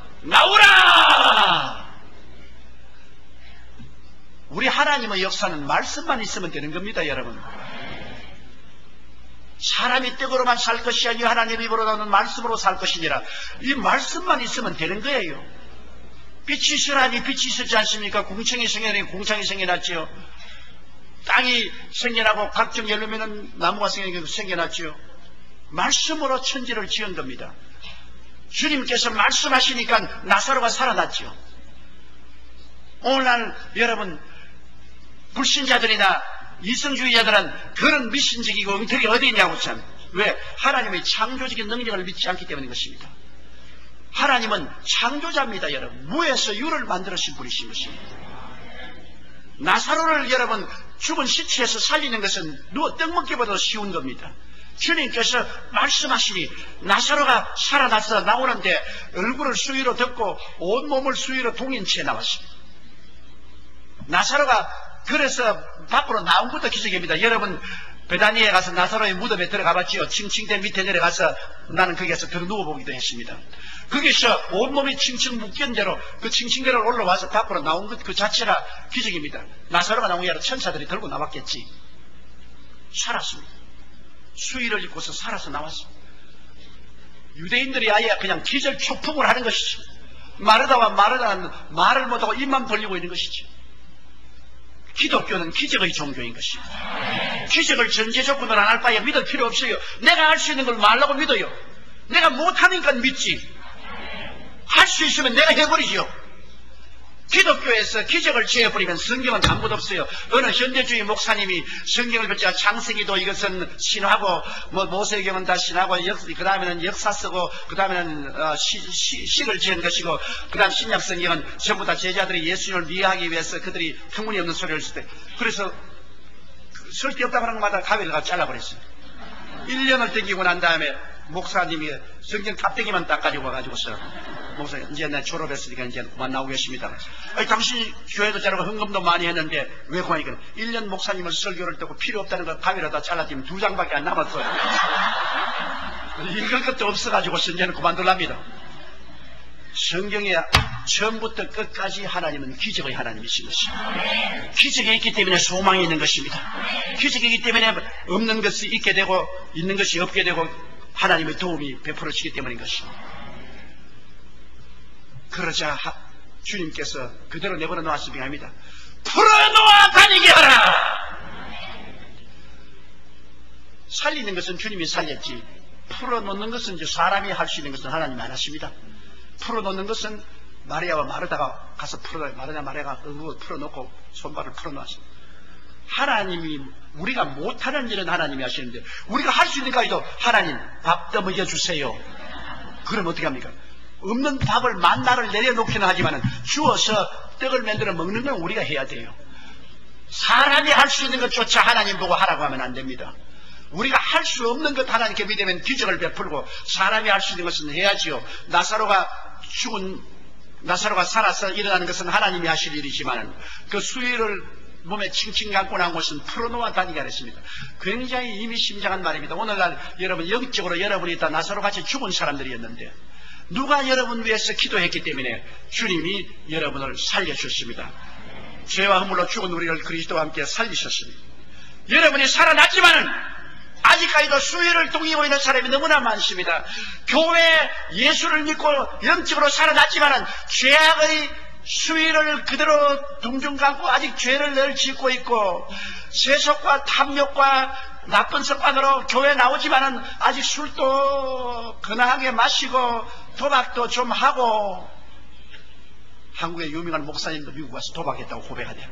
나오라. 우리 하나님의 역사는 말씀만 있으면 되는 겁니다. 여러분, 사람이 떡으로만 살 것이 아니요 하나님 입으로 나오는 말씀으로 살 것이니라. 이 말씀만 있으면 되는 거예요. 빛이 있으라니 빛이 있었지 않습니까? 궁창이 생겨나니 궁창이 생겨났지요. 땅이 생겨나고 각종 열매는 나무가 생겨났지요. 말씀으로 천지를 지은 겁니다. 주님께서 말씀하시니까 나사로가 살아났지요. 오늘날 여러분 불신자들이나 이성주의자들은 그런 미신적이고 엉터리 어디 있냐고 참. 왜? 하나님의 창조적인 능력을 믿지 않기 때문인 것입니다. 하나님은 창조자입니다. 여러분, 무에서 유를 만들으신 분이신 것입니다. 나사로를 여러분 죽은 시체에서 살리는 것은 떡 먹기보다 쉬운 겁니다. 주님께서 말씀하시니 나사로가 살아나서 나오는데 얼굴을 수위로 덮고 온몸을 수위로 동인 채 나왔습니다. 나사로가 그래서 밖으로 나온 것도 기적입니다. 여러분 베다니에 가서 나사로의 무덤에 들어가 봤지요. 칭칭대 밑에 내려가서 나는 거기에서 들어 누워보기도 했습니다. 거기서 온몸이 칭칭 묶인 대로 그 칭칭대로 올라와서 밖으로 나온 것 그 자체가 기적입니다. 나사로가 나온 게 아니라 천사들이 들고 나왔겠지. 살았습니다. 수의를 입고서 살아서 나왔습니다. 유대인들이 아예 그냥 기절 초풍을 하는 것이죠. 마르다와 마르다는 말을 못하고 입만 벌리고 있는 것이죠. 기독교는 기적의 종교인 것입니다. 기적을 전제 조건을 안 할 바에 믿을 필요 없어요. 내가 할 수 있는 걸 말라고 믿어요. 내가 못하니까 믿지. 할 수 있으면 내가 해버리죠. 기독교에서 기적을 취해버리면 성경은 아무것도 없어요. 어느 현대주의 목사님이 성경을 펼쳐 창세기도 이것은 신하고 모세경은 다 신하고 그 다음에는 역사 쓰고 그 다음에는 시를 지은 것이고 그 다음 신약 성경은 전부 다 제자들이 예수님을 미워하기 위해서 그들이 터무니없는 소리를 쓸 때 그래서 쓸 데 없다고 하는 것마다 가위를 가서 잘라버렸어요. 1년을 땡기고 난 다음에 목사님이 성경 값대기만 딱 가지고 와가지고서 목사님 이제 내가 졸업했으니까 이제 그만 나오겠습니다. 아니, 당신이 교회도 잘하고 헌금도 많이 했는데 왜 그만이니까 1년 목사님을 설교를 듣고 필요 없다는 걸 가위로 다 잘라지면 2장밖에 안 남았어요. 읽을 것도 없어가지고 이제는 그만둘랍니다. 성경에 처음부터 끝까지 하나님은 기적의 하나님이신 것입니다. 기적이 있기 때문에 소망이 있는 것입니다. 기적이기 때문에 없는 것이 있게 되고 있는 것이 없게 되고 하나님의 도움이 베풀어지기 때문인 것입니다. 그러자 주님께서 그대로 내버려 놓았으면 합니다. 풀어놓아 다니게 하라. 살리는 것은 주님이 살렸지 풀어놓는 것은 이제 사람이 할 수 있는 것은 하나님이 안 하십니다. 풀어놓는 것은 마리아와 마르다가 가서 마리아가 풀어놓고 손발을 풀어놓았습니다. 하나님이 우리가 못하는 일은 하나님이 하시는데 우리가 할 수 있는 거에도 하나님 밥 더 먹여주세요. 그럼 어떻게 합니까? 없는 밥을 만나를 내려놓기는 하지만 주어서 떡을 만들어 먹는 건 우리가 해야 돼요. 사람이 할 수 있는 것조차 하나님 보고 하라고 하면 안 됩니다. 우리가 할 수 없는 것 하나님께 믿으면 기적을 베풀고 사람이 할 수 있는 것은 해야지요. 나사로가 살아서 일어나는 것은 하나님이 하실 일이지만 그 수위를 몸에 칭칭 감고 난 것은 풀어놓아 다니게 하랬습니다. 굉장히 의미심장한 말입니다. 오늘날 여러분 영적으로 여러분이 다 나사로같이 죽은 사람들이었는데 누가 여러분 위해서 기도했기 때문에 주님이 여러분을 살려주셨습니다. 죄와 허물로 죽은 우리를 그리스도와 함께 살리셨습니다. 여러분이 살아났지만은 아직까지도 수위를 동이고 있는 사람이 너무나 많습니다. 교회 예수를 믿고 영적으로 살아났지만은 죄악의 수위를 그대로 둥둥 감고 아직 죄를 늘 짓고 있고 세속과 탐욕과 나쁜 습관으로 교회 나오지만은 아직 술도 근하게 마시고 도박도 좀 하고 한국의 유명한 목사님도 미국 와서 도박했다고 고백하대요.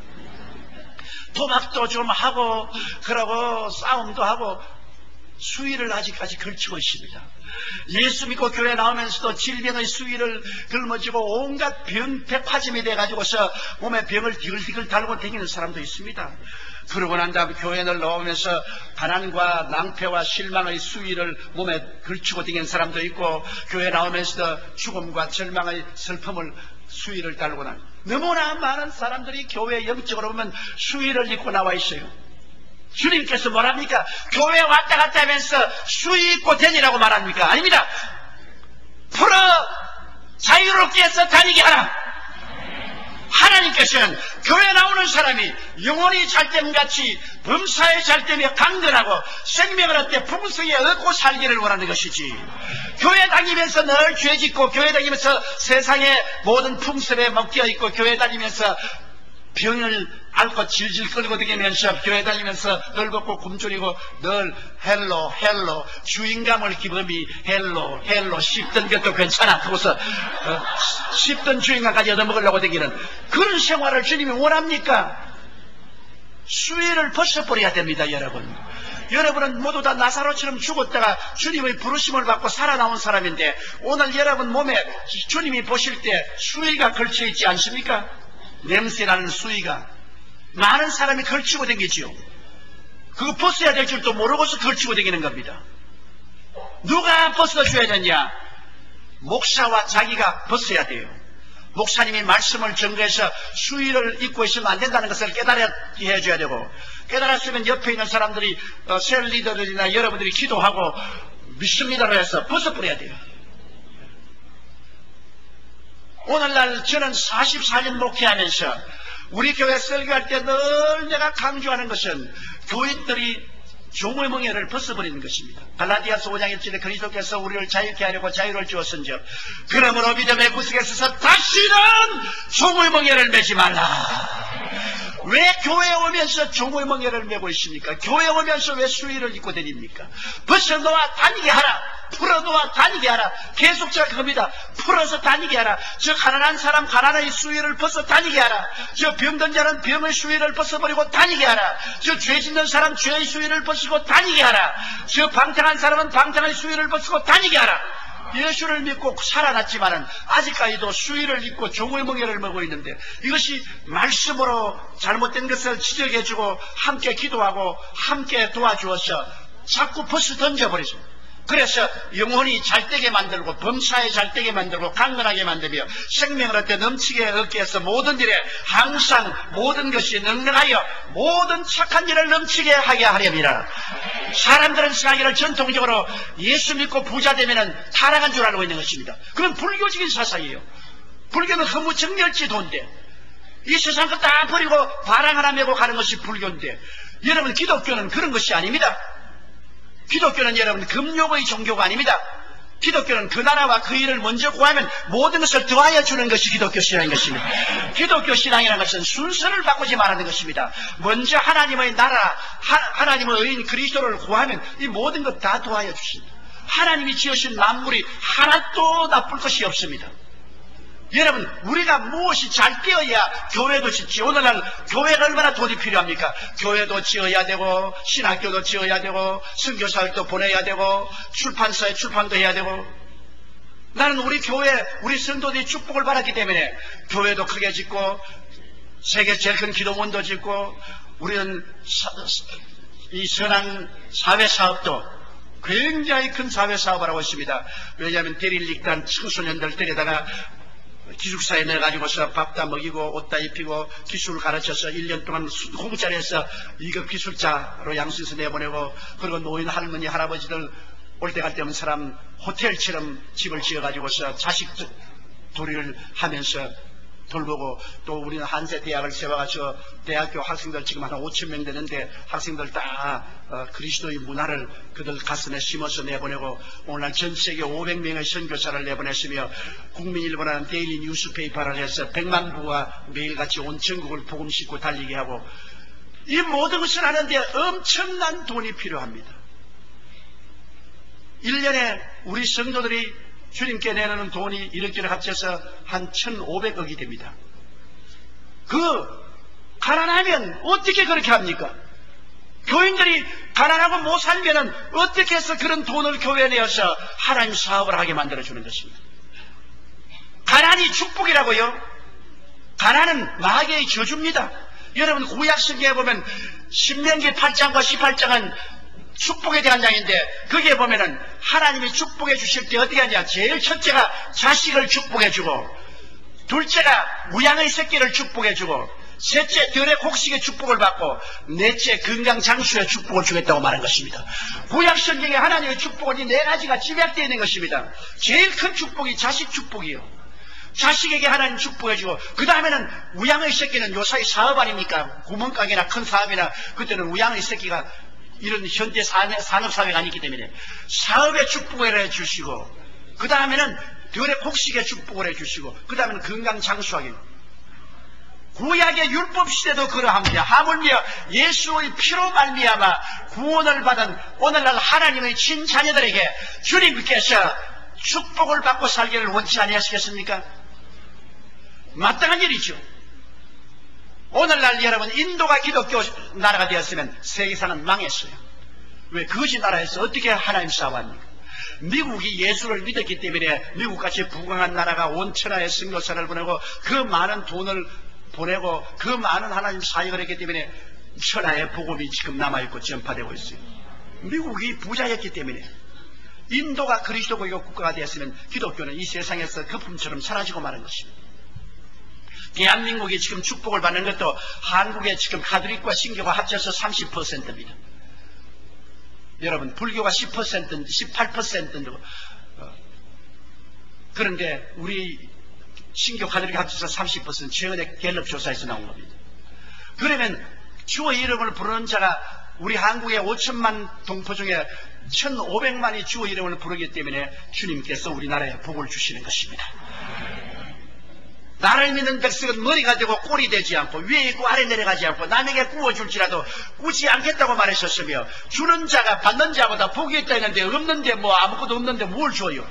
도박도 좀 하고 그러고 싸움도 하고 수위를 아직까지 걸치고 있습니다. 예수 믿고 교회 나오면서도 질병의 수위를 걸머지고 온갖 병폐파짐이 돼가지고서 몸에 병을 디글디글 달고 다니는 사람도 있습니다. 그러고 난 다음에 교회에 나오면서 가난과 낭패와 실망의 수위를 몸에 걸치고 다니는 사람도 있고 교회 나오면서도 죽음과 절망의 슬픔을 수위를 달고 난 너무나 많은 사람들이 교회 영적으로 보면 수위를 입고 나와 있어요. 주님께서 뭐랍니까? 교회 왔다 갔다 하면서 수위 입고 다니라고 말합니까? 아닙니다. 풀어 자유롭게 해서 다니게 하라. 하나님께서는 교회 나오는 사람이 영혼이 잘됨같이 범사에 잘되며 강건하고 생명을 얻되 풍성히 얻고 살기를 원하는 것이지, 교회 다니면서 늘 죄짓고 교회 다니면서 세상의 모든 풍습에 묶여 있고 교회 다니면서 병을 앓고 질질 끌고 다니면서 교회 다니면서 늘 걷고 굶주리고 늘 헬로 주인감을 기범이 헬로 씹던 것도 괜찮아 그러고서 씹던 주인감까지 얻어먹으려고 다니는 그런 생활을 주님이 원합니까? 수위를 벗어버려야 됩니다. 여러분은 모두 다 나사로처럼 죽었다가 주님의 부르심을 받고 살아나온 사람인데 오늘 여러분 몸에 주님이 보실 때 수위가 걸쳐 있지 않습니까? 냄새나는 수위가 많은 사람이 걸치고 다니지요. 그거 벗어야 될 줄도 모르고서 걸치고 다니는 겁니다. 누가 벗어줘야 되냐? 목사와 자기가 벗어야 돼요. 목사님이 말씀을 전거해서 수위를 입고 있으면 안 된다는 것을 깨달아야 해줘야 되고, 깨달았으면 옆에 있는 사람들이 셀 리더들이나 여러분들이 기도하고 믿습니다로 해서 벗어버려야 돼요. 오늘날 저는 44년 목회하면서 우리 교회 설교할 때 늘 내가 강조하는 것은 교인들이 종의멍에를 벗어버리는 것입니다. 갈라디아서 5장 1절에 그리스도께서 우리를 자유케 하려고 자유를 주었은즉 그러므로 믿음의 구속에 있어서 다시는 종의멍에를 매지 말라. 왜 교회에 오면서 종의 멍에를 메고 있습니까? 교회에 오면서 왜 수의를 입고 다닙니까? 벗어놓아 다니게 하라. 풀어놓아 다니게 하라. 계속 제가 그겁니다. 풀어서 다니게 하라. 저 가난한 사람 가난의 수의를 벗어 다니게 하라. 저 병든 자는 병의 수의를 벗어버리고 다니게 하라. 저 죄 짓는 사람 죄의 수의를 벗고 다니게 하라. 저 방탕한 사람은 방탕의 수의를 벗고 다니게 하라. 예수를 믿고 살아났지만은 아직까지도 수의를 입고 종의 멍에를 메고 있는데, 이것이 말씀으로 잘못된 것을 지적해주고 함께 기도하고 함께 도와주어서 자꾸 벗어 던져버리죠. 그래서 영혼이 잘되게 만들고 범사에 잘되게 만들고 강건하게 만들며 생명을 얻게 넘치게 얻게 해서 모든 일에 항상 모든 것이 능력하여 모든 착한 일을 넘치게 하게 하렵니다. 사람들은 생각하기를 전통적으로 예수 믿고 부자 되면은 타락한 줄 알고 있는 것입니다. 그건 불교적인 사상이에요. 불교는 허무정멸지도인데 이 세상 거 다 버리고 바람 하나 메고 가는 것이 불교인데, 여러분 기독교는 그런 것이 아닙니다. 기독교는 여러분 금욕의 종교가 아닙니다. 기독교는 그 나라와 그 일을 먼저 구하면 모든 것을 더하여 주는 것이 기독교 신앙인 것입니다. 기독교 신앙이라는 것은 순서를 바꾸지 말하는 것입니다. 먼저 하나님의 나라, 하나님의 의인 그리스도를 구하면 이 모든 것 다 더하여 주십니다. 하나님이 지으신 만물이 하나도 나쁠 것이 없습니다. 여러분, 우리가 무엇이 잘 되어야 교회도 짓지. 오늘날 교회가 얼마나 돈이 필요합니까? 교회도 지어야 되고 신학교도 지어야 되고 선교사역도 보내야 되고 출판사에 출판도 해야 되고. 나는 우리 교회, 우리 성도들이 축복을 받았기 때문에 교회도 크게 짓고 세계 제일 큰 기도원도 짓고, 우리는 이 선한 사회사업도 굉장히 큰 사회사업을 하고 있습니다. 왜냐하면 대릴릭단 청소년들 데려다가 기숙사에 내가지고서 밥다 먹이고 옷다 입히고 기술을 가르쳐서 1년 동안 공짜로 해서 이거 기술자로 양수해서 내보내고, 그리고 노인 할머니 할아버지들 올 때 갈 때 없는 사람 호텔처럼 집을 지어가지고서 자식 도리를 하면서 돌보고, 또 우리는 한세 대학을 세워가지고 대학교 학생들 지금 한 5,000명 되는데 학생들 다 그리스도의 문화를 그들 가슴에 심어서 내보내고, 오늘날 전 세계 500명의 선교사를 내보냈으며 국민일보라는 데일리 뉴스페이퍼를 해서 100만 부가 매일같이 온 전국을 복음 싣고 달리게 하고, 이 모든 것을 하는데 엄청난 돈이 필요합니다. 1년에 우리 성도들이 주님께 내놓는 돈이 이렇게 합쳐서 한 1,500억이 됩니다. 가난하면 어떻게 그렇게 합니까? 교인들이 가난하고 못 살면은 어떻게 해서 그런 돈을 교회에 내어서 하나님 사업을 하게 만들어주는 것입니다. 가난이 축복이라고요? 가난은 마귀의 저주입니다. 여러분 구약성경에 보면 신명기 8장과 18장은 축복에 대한 장인데, 거기에 보면은 하나님이 축복해 주실 때 어떻게 하냐. 제일 첫째가 자식을 축복해 주고, 둘째가 우양의 새끼를 축복해 주고, 셋째 들의 곡식의 축복을 받고, 넷째 건강 장수의 축복을 주겠다고 말한 것입니다. 구약 성경에 하나님의 축복은 이 네 가지가 집약되어 있는 것입니다. 제일 큰 축복이 자식 축복이요. 자식에게 하나님 축복해주고, 그 다음에는 우양의 새끼는 요사이 사업 아닙니까? 구멍가게나 큰 사업이나, 그때는 우양의 새끼가 이런 현대 산업사회가 아니기 때문에 사업에 축복을 해주시고, 그 다음에는 들의 곡식에 축복을 해주시고, 그 다음에는 건강장수하게. 구약의 율법시대도 그러합니다. 하물며 예수의 피로 말미암아 구원을 받은 오늘날 하나님의 친자녀들에게 주님께서 축복을 받고 살기를 원치 아니하시겠습니까? 마땅한 일이죠. 오늘날 여러분, 인도가 기독교 나라가 되었으면 세계사는 망했어요. 왜? 거지 나라에서 어떻게 하나님 사업합니까? 미국이 예수를 믿었기 때문에 미국같이 부강한 나라가 온 천하에 선교사를 보내고 그 많은 돈을 보내고 그 많은 하나님 사역을 했기 때문에 천하에 복음이 지금 남아있고 전파되고 있어요. 미국이 부자였기 때문에. 인도가 그리스도교의 국가가 되었으면 기독교는 이 세상에서 거품처럼 사라지고 마는 것입니다. 대한민국이 지금 축복을 받는 것도 한국의 지금 가톨릭과 신교가 합쳐서 30%입니다. 여러분, 불교가 10%, 18%인데, 그런데 우리 신교 가톨릭이 합쳐서 30%, 최근에 갤럽 조사에서 나온 겁니다. 그러면 주의 이름을 부르는 자가 우리 한국의 5천만 동포 중에 1,500만이 주의 이름을 부르기 때문에 주님께서 우리나라에 복을 주시는 것입니다. 나를 믿는 백성은 머리가 되고 꼴이 되지 않고 위에 있고 아래 내려가지 않고 남에게 구워줄지라도 꾸지 않겠다고 말했었으며 주는 자가 받는 자보다 복이 있다 했는데 없는데 뭐 아무것도 없는데 뭘 줘요?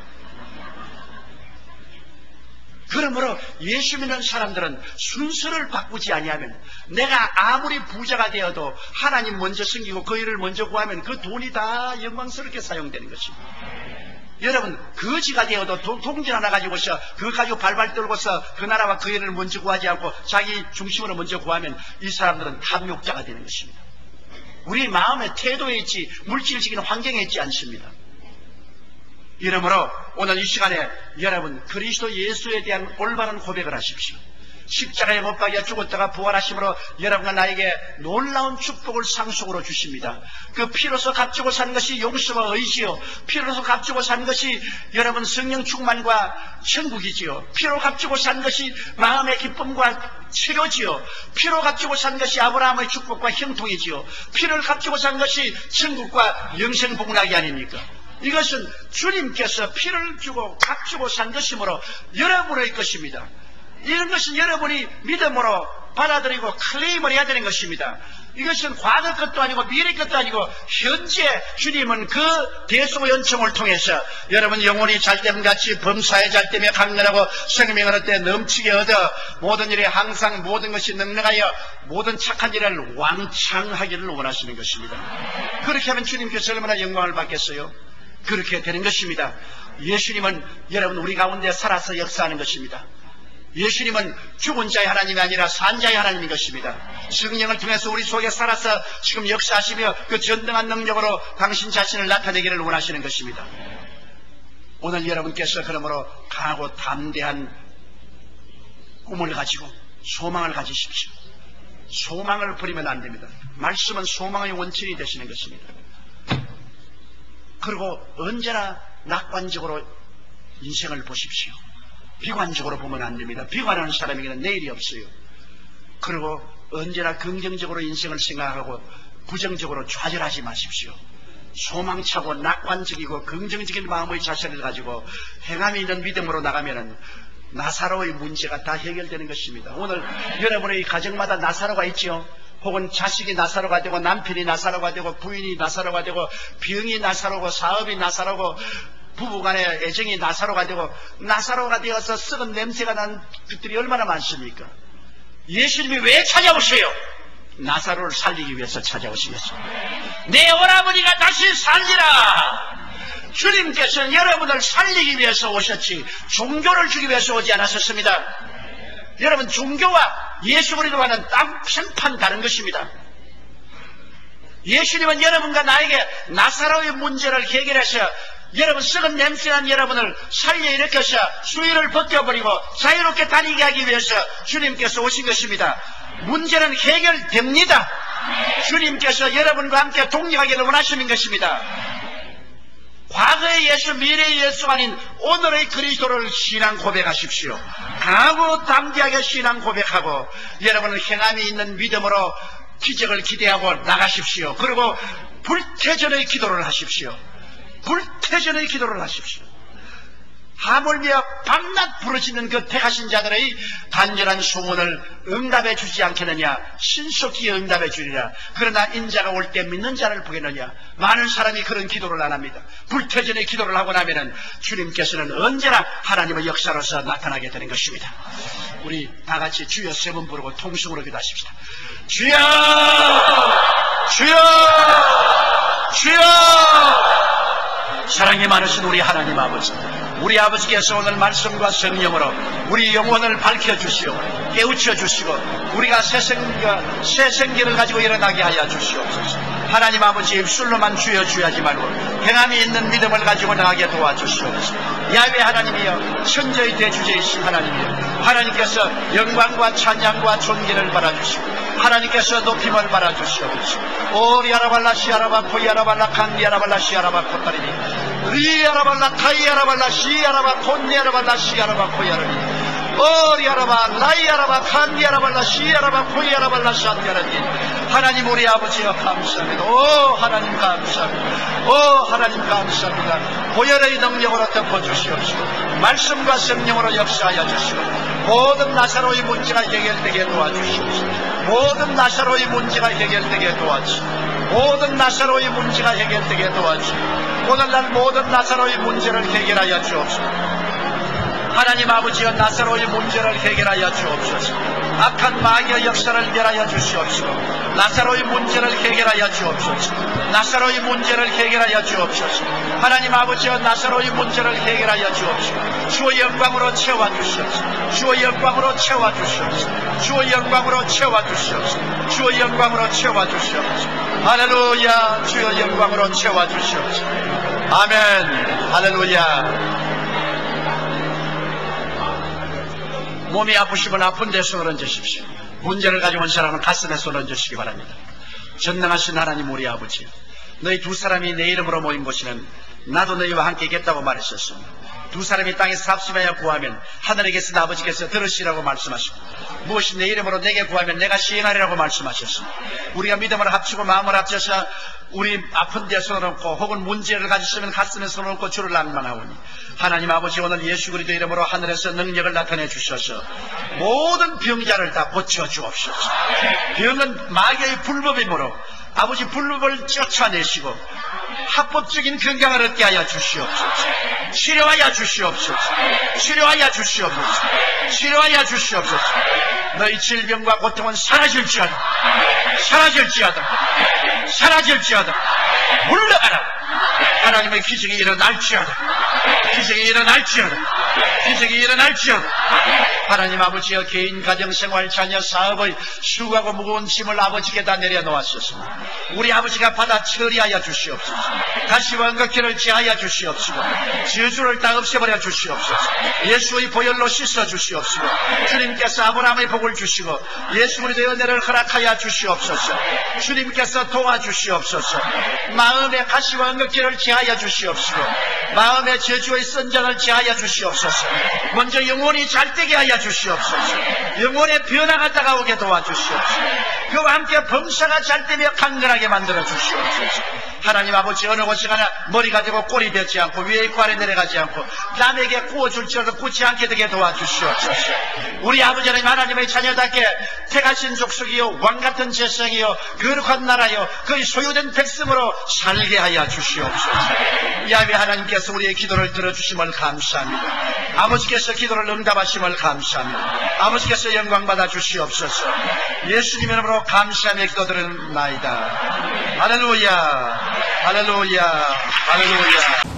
그러므로 예수 믿는 사람들은 순서를 바꾸지 아니하면 내가 아무리 부자가 되어도 하나님 먼저 섬기고 그 일을 먼저 구하면 그 돈이 다 영광스럽게 사용되는 것입니다. 여러분 거지가 되어도 동전 하나 가지고서 그거 가지고 발발 떨고서 그 나라와 그 일을 먼저 구하지 않고 자기 중심으로 먼저 구하면 이 사람들은 탐욕자가 되는 것입니다. 우리 마음의 태도에 있지 물질적인 환경에 있지 않습니다. 이러므로 오늘 이 시간에 여러분 그리스도 예수에 대한 올바른 고백을 하십시오. 십자가에 못 박여 죽었다가 부활하심으로 여러분과 나에게 놀라운 축복을 상속으로 주십니다. 그 피로서 값주고 산 것이 용서와 의지요, 피로서 값주고 산 것이 여러분 성령 충만과 천국이지요, 피로 값주고 산 것이 마음의 기쁨과 치료지요, 피로 값주고 산 것이 아브라함의 축복과 형통이지요, 피를 값주고 산 것이 천국과 영생 복락이 아닙니까? 이것은 주님께서 피를 주고 값주고 산 것이므로 여러분의 것입니다. 이런 것은 여러분이 믿음으로 받아들이고 클레임을 해야 되는 것입니다. 이것은 과거 것도 아니고 미래 것도 아니고 현재 주님은 그 대속 연청을 통해서 여러분 영혼이 잘됨같이 범사에 잘되며 강렬하고 생명을 얻되 넘치게 얻어 모든 일에 항상 모든 것이 능력하여 모든 착한 일을 왕창하기를 원하시는 것입니다. 그렇게 하면 주님께서 얼마나 영광을 받겠어요? 그렇게 되는 것입니다. 예수님은 여러분 우리 가운데 살아서 역사하는 것입니다. 예수님은 죽은 자의 하나님이 아니라 산 자의 하나님인 것입니다. 성령을 통해서 우리 속에 살아서 지금 역사하시며 그 전등한 능력으로 당신 자신을 나타내기를 원하시는 것입니다. 오늘 여러분께서 그러므로 강하고 담대한 꿈을 가지고 소망을 가지십시오. 소망을 버리면 안 됩니다. 말씀은 소망의 원천이 되시는 것입니다. 그리고 언제나 낙관적으로 인생을 보십시오. 비관적으로 보면 안 됩니다. 비관하는 사람에게는 내일이 없어요. 그리고 언제나 긍정적으로 인생을 생각하고 부정적으로 좌절하지 마십시오. 소망차고 낙관적이고 긍정적인 마음의 자세를 가지고 행함이 있는 믿음으로 나가면은 나사로의 문제가 다 해결되는 것입니다. 오늘 여러분의 가정마다 나사로가 있지요. 혹은 자식이 나사로가 되고 남편이 나사로가 되고 부인이 나사로가 되고 병이 나사로고 사업이 나사로고 부부간의 애정이 나사로가 되고 나사로가 되어서 썩은 냄새가 난 것들이 얼마나 많습니까? 예수님이 왜 찾아오세요? 나사로를 살리기 위해서 찾아오시겠습니다. 내 오라버니가 다시 살리라. 주님께서는 여러분을 살리기 위해서 오셨지 종교를 주기 위해서 오지 않았었습니다. 여러분 종교와 예수 그리스도와는 편판 다른 것입니다. 예수님은 여러분과 나에게 나사로의 문제를 해결해서 여러분 썩은 냄새난 여러분을 살려 일으켜서 수위를 벗겨버리고 자유롭게 다니게 하기 위해서 주님께서 오신 것입니다. 문제는 해결됩니다. 주님께서 여러분과 함께 동력하기를 원하시는 것입니다. 과거의 예수, 미래의 예수가 아닌 오늘의 그리스도를 신앙 고백하십시오. 강하고 담대하게 신앙 고백하고 여러분은 행함이 있는 믿음으로 기적을 기대하고 나가십시오. 그리고 불태전의 기도를 하십시오. 불태전의 기도를 하십시오. 하물며 밤낮 부르짖는 그 택하신 자들의 간절한 소원을 응답해 주지 않겠느냐. 신속히 응답해 주리라. 그러나 인자가 올 때 믿는 자를 보겠느냐. 많은 사람이 그런 기도를 안 합니다. 불태전의 기도를 하고 나면은 주님께서는 언제나 하나님의 역사로서 나타나게 되는 것입니다. 우리 다 같이 주여 세 번 부르고 통성으로 기도하십시다. 주여! 주여! 주여! 사랑이 많으신 우리 하나님 아버지, 우리 아버지께서 오늘 말씀과 성령으로 우리 영혼을 밝혀주시오, 깨우쳐 주시고 우리가 새 생기를 가지고 일어나게 하여 주시옵소서. 하나님 아버지, 입술로만 주여 주야지 말고 행함이 있는 믿음을 가지고 나가게 도와주시옵소서. 야훼 하나님이여, 천지의 대주제이신 하나님이여, 하나님께서 영광과 찬양과 존귀를 받아주시고 하나님께서 높임을 받아주시옵소서. 오리아라발라 시아라바 코이아라발라 칸디아라발라 시아라바 코타리니 리아라발라 카이아라발라 시아라바 콘니아라발라 시아라바 코이아라니 어리아라바 라이아라바 칸디아라발라 시아라바 코이아라발라 샤디아라디. 하나님 우리 아버지여 감사합니다. 오 하나님 감사합니다. 오 하나님 감사합니다. 보혈의 능력으로 덮어주시옵시고 말씀과 성령으로 역사하여 주시고 모든 나사로의 문제가 해결되게 도와주시옵시고 모든 나사로의 문제가 해결되게 도와주시고 모든 나사로의 문제가 해결되게 도와주시고 오늘날 모든 나사로의 문제를 해결하여 주옵시고 하나님 아버지여 나사로의 문제를 해결하여 주옵소서. 악한 마귀의 역사를 멸하여 주시옵시고 나사로의 문제를 해결하여 주옵소서. 나사로의 문제를 해결하여 주옵소서. 하나님 아버지여 나사로의 문제를 해결하여 주옵시고 주의 영광으로 채워주시옵소서. 주의 영광으로 채워주시옵소서. 주의 영광으로 채워주시옵소서. 주의 영광으로 채워주시옵소서. 할렐루야. 주의 영광으로 채워주시옵소서. 아멘. 할렐루야. 몸이 아프시면 아픈 데 손을 얹으십시오. 문제를 가지고 온 사람은 가슴에 손을 얹으시기 바랍니다. 전능하신 하나님 우리 아버지, 너희 두 사람이 내 이름으로 모인 곳에는 나도 너희와 함께 있겠다고 말하셨습니다. 두 사람이 땅에서 삽시하여 구하면 하늘에 계신 아버지께서 들으시라고 말씀하시고 무엇이 내 이름으로 내게 구하면 내가 시행하리라고 말씀하셨습니다. 우리가 믿음을 합치고 마음을 합쳐서 우리 아픈 데 손을 얹고 혹은 문제를 가지시면 가슴에 손을 얹고 주를 낭만하오니 하나님 아버지 오늘 예수 그리스도 이름으로 하늘에서 능력을 나타내 주셔서 모든 병자를 다 고쳐주옵소서. 병은 마귀의 불법이므로 아버지 불법을 쫓아내시고 합법적인 건강을 얻게 하여 주시옵소서. 치료하여 주시옵소서. 치료하여 주시옵소서. 치료하여 주시옵소서. 너희 질병과 고통은 사라질지어다. 사라질지어다. 사라질지어다. 물러가라. 하나님의 기적이 일어날지어다. 기적이 일어날지어다. 기적이 일어날지어다. 하나님 아버지여 개인 가정생활 자녀 사업의 수고하고 무거운 짐을 아버지께 다 내려놓았습니다. 우리 아버지가 받아 처리하여 주시옵소서. 다시 원각기를 제하여 주시옵시고 저주를 다 없애버려 주시옵소서. 예수의 보혈로 씻어 주시옵시고 주님께서 아브라함의 복을 주시고 예수 그리스도의 은혜를 허락하여 주시옵소서. 주님께서 도와주시옵소서. 마음의 가시와 원각기를 제하여 주시옵시고 마음의 저주의 선장을 제하여 주시옵소서. 먼저 영혼이 잘되게 하여 주시옵소서. 영혼의 변화가 다가오게 도와주시옵소서. 그와 함께 범사가 잘되며 강건하게 만들어 주시옵소서. 하나님 아버지 어느 곳에 가나 머리가 되고 꼴이 되지 않고 위에 있고 아래 내려가지 않고 남에게 구워줄지라도 굳지 않게 되게 도와주시옵소서. 우리 아버지 하나님의 자녀답게 택하신 족속이요 왕같은 제성이요 거룩한 나라요 그의 소유된 백성으로 살게 하여 주시옵소서. 야훼 하나님께서 우리의 기도를 들어주심을 감사합니다. 아버지께서 기도를 응답하심을 감사합니다. 아버지께서 영광받아 주시옵소서. 예수님 이름으로 감사하며 기도드리나이다. 할렐루야. 할렐루야. 할렐루야.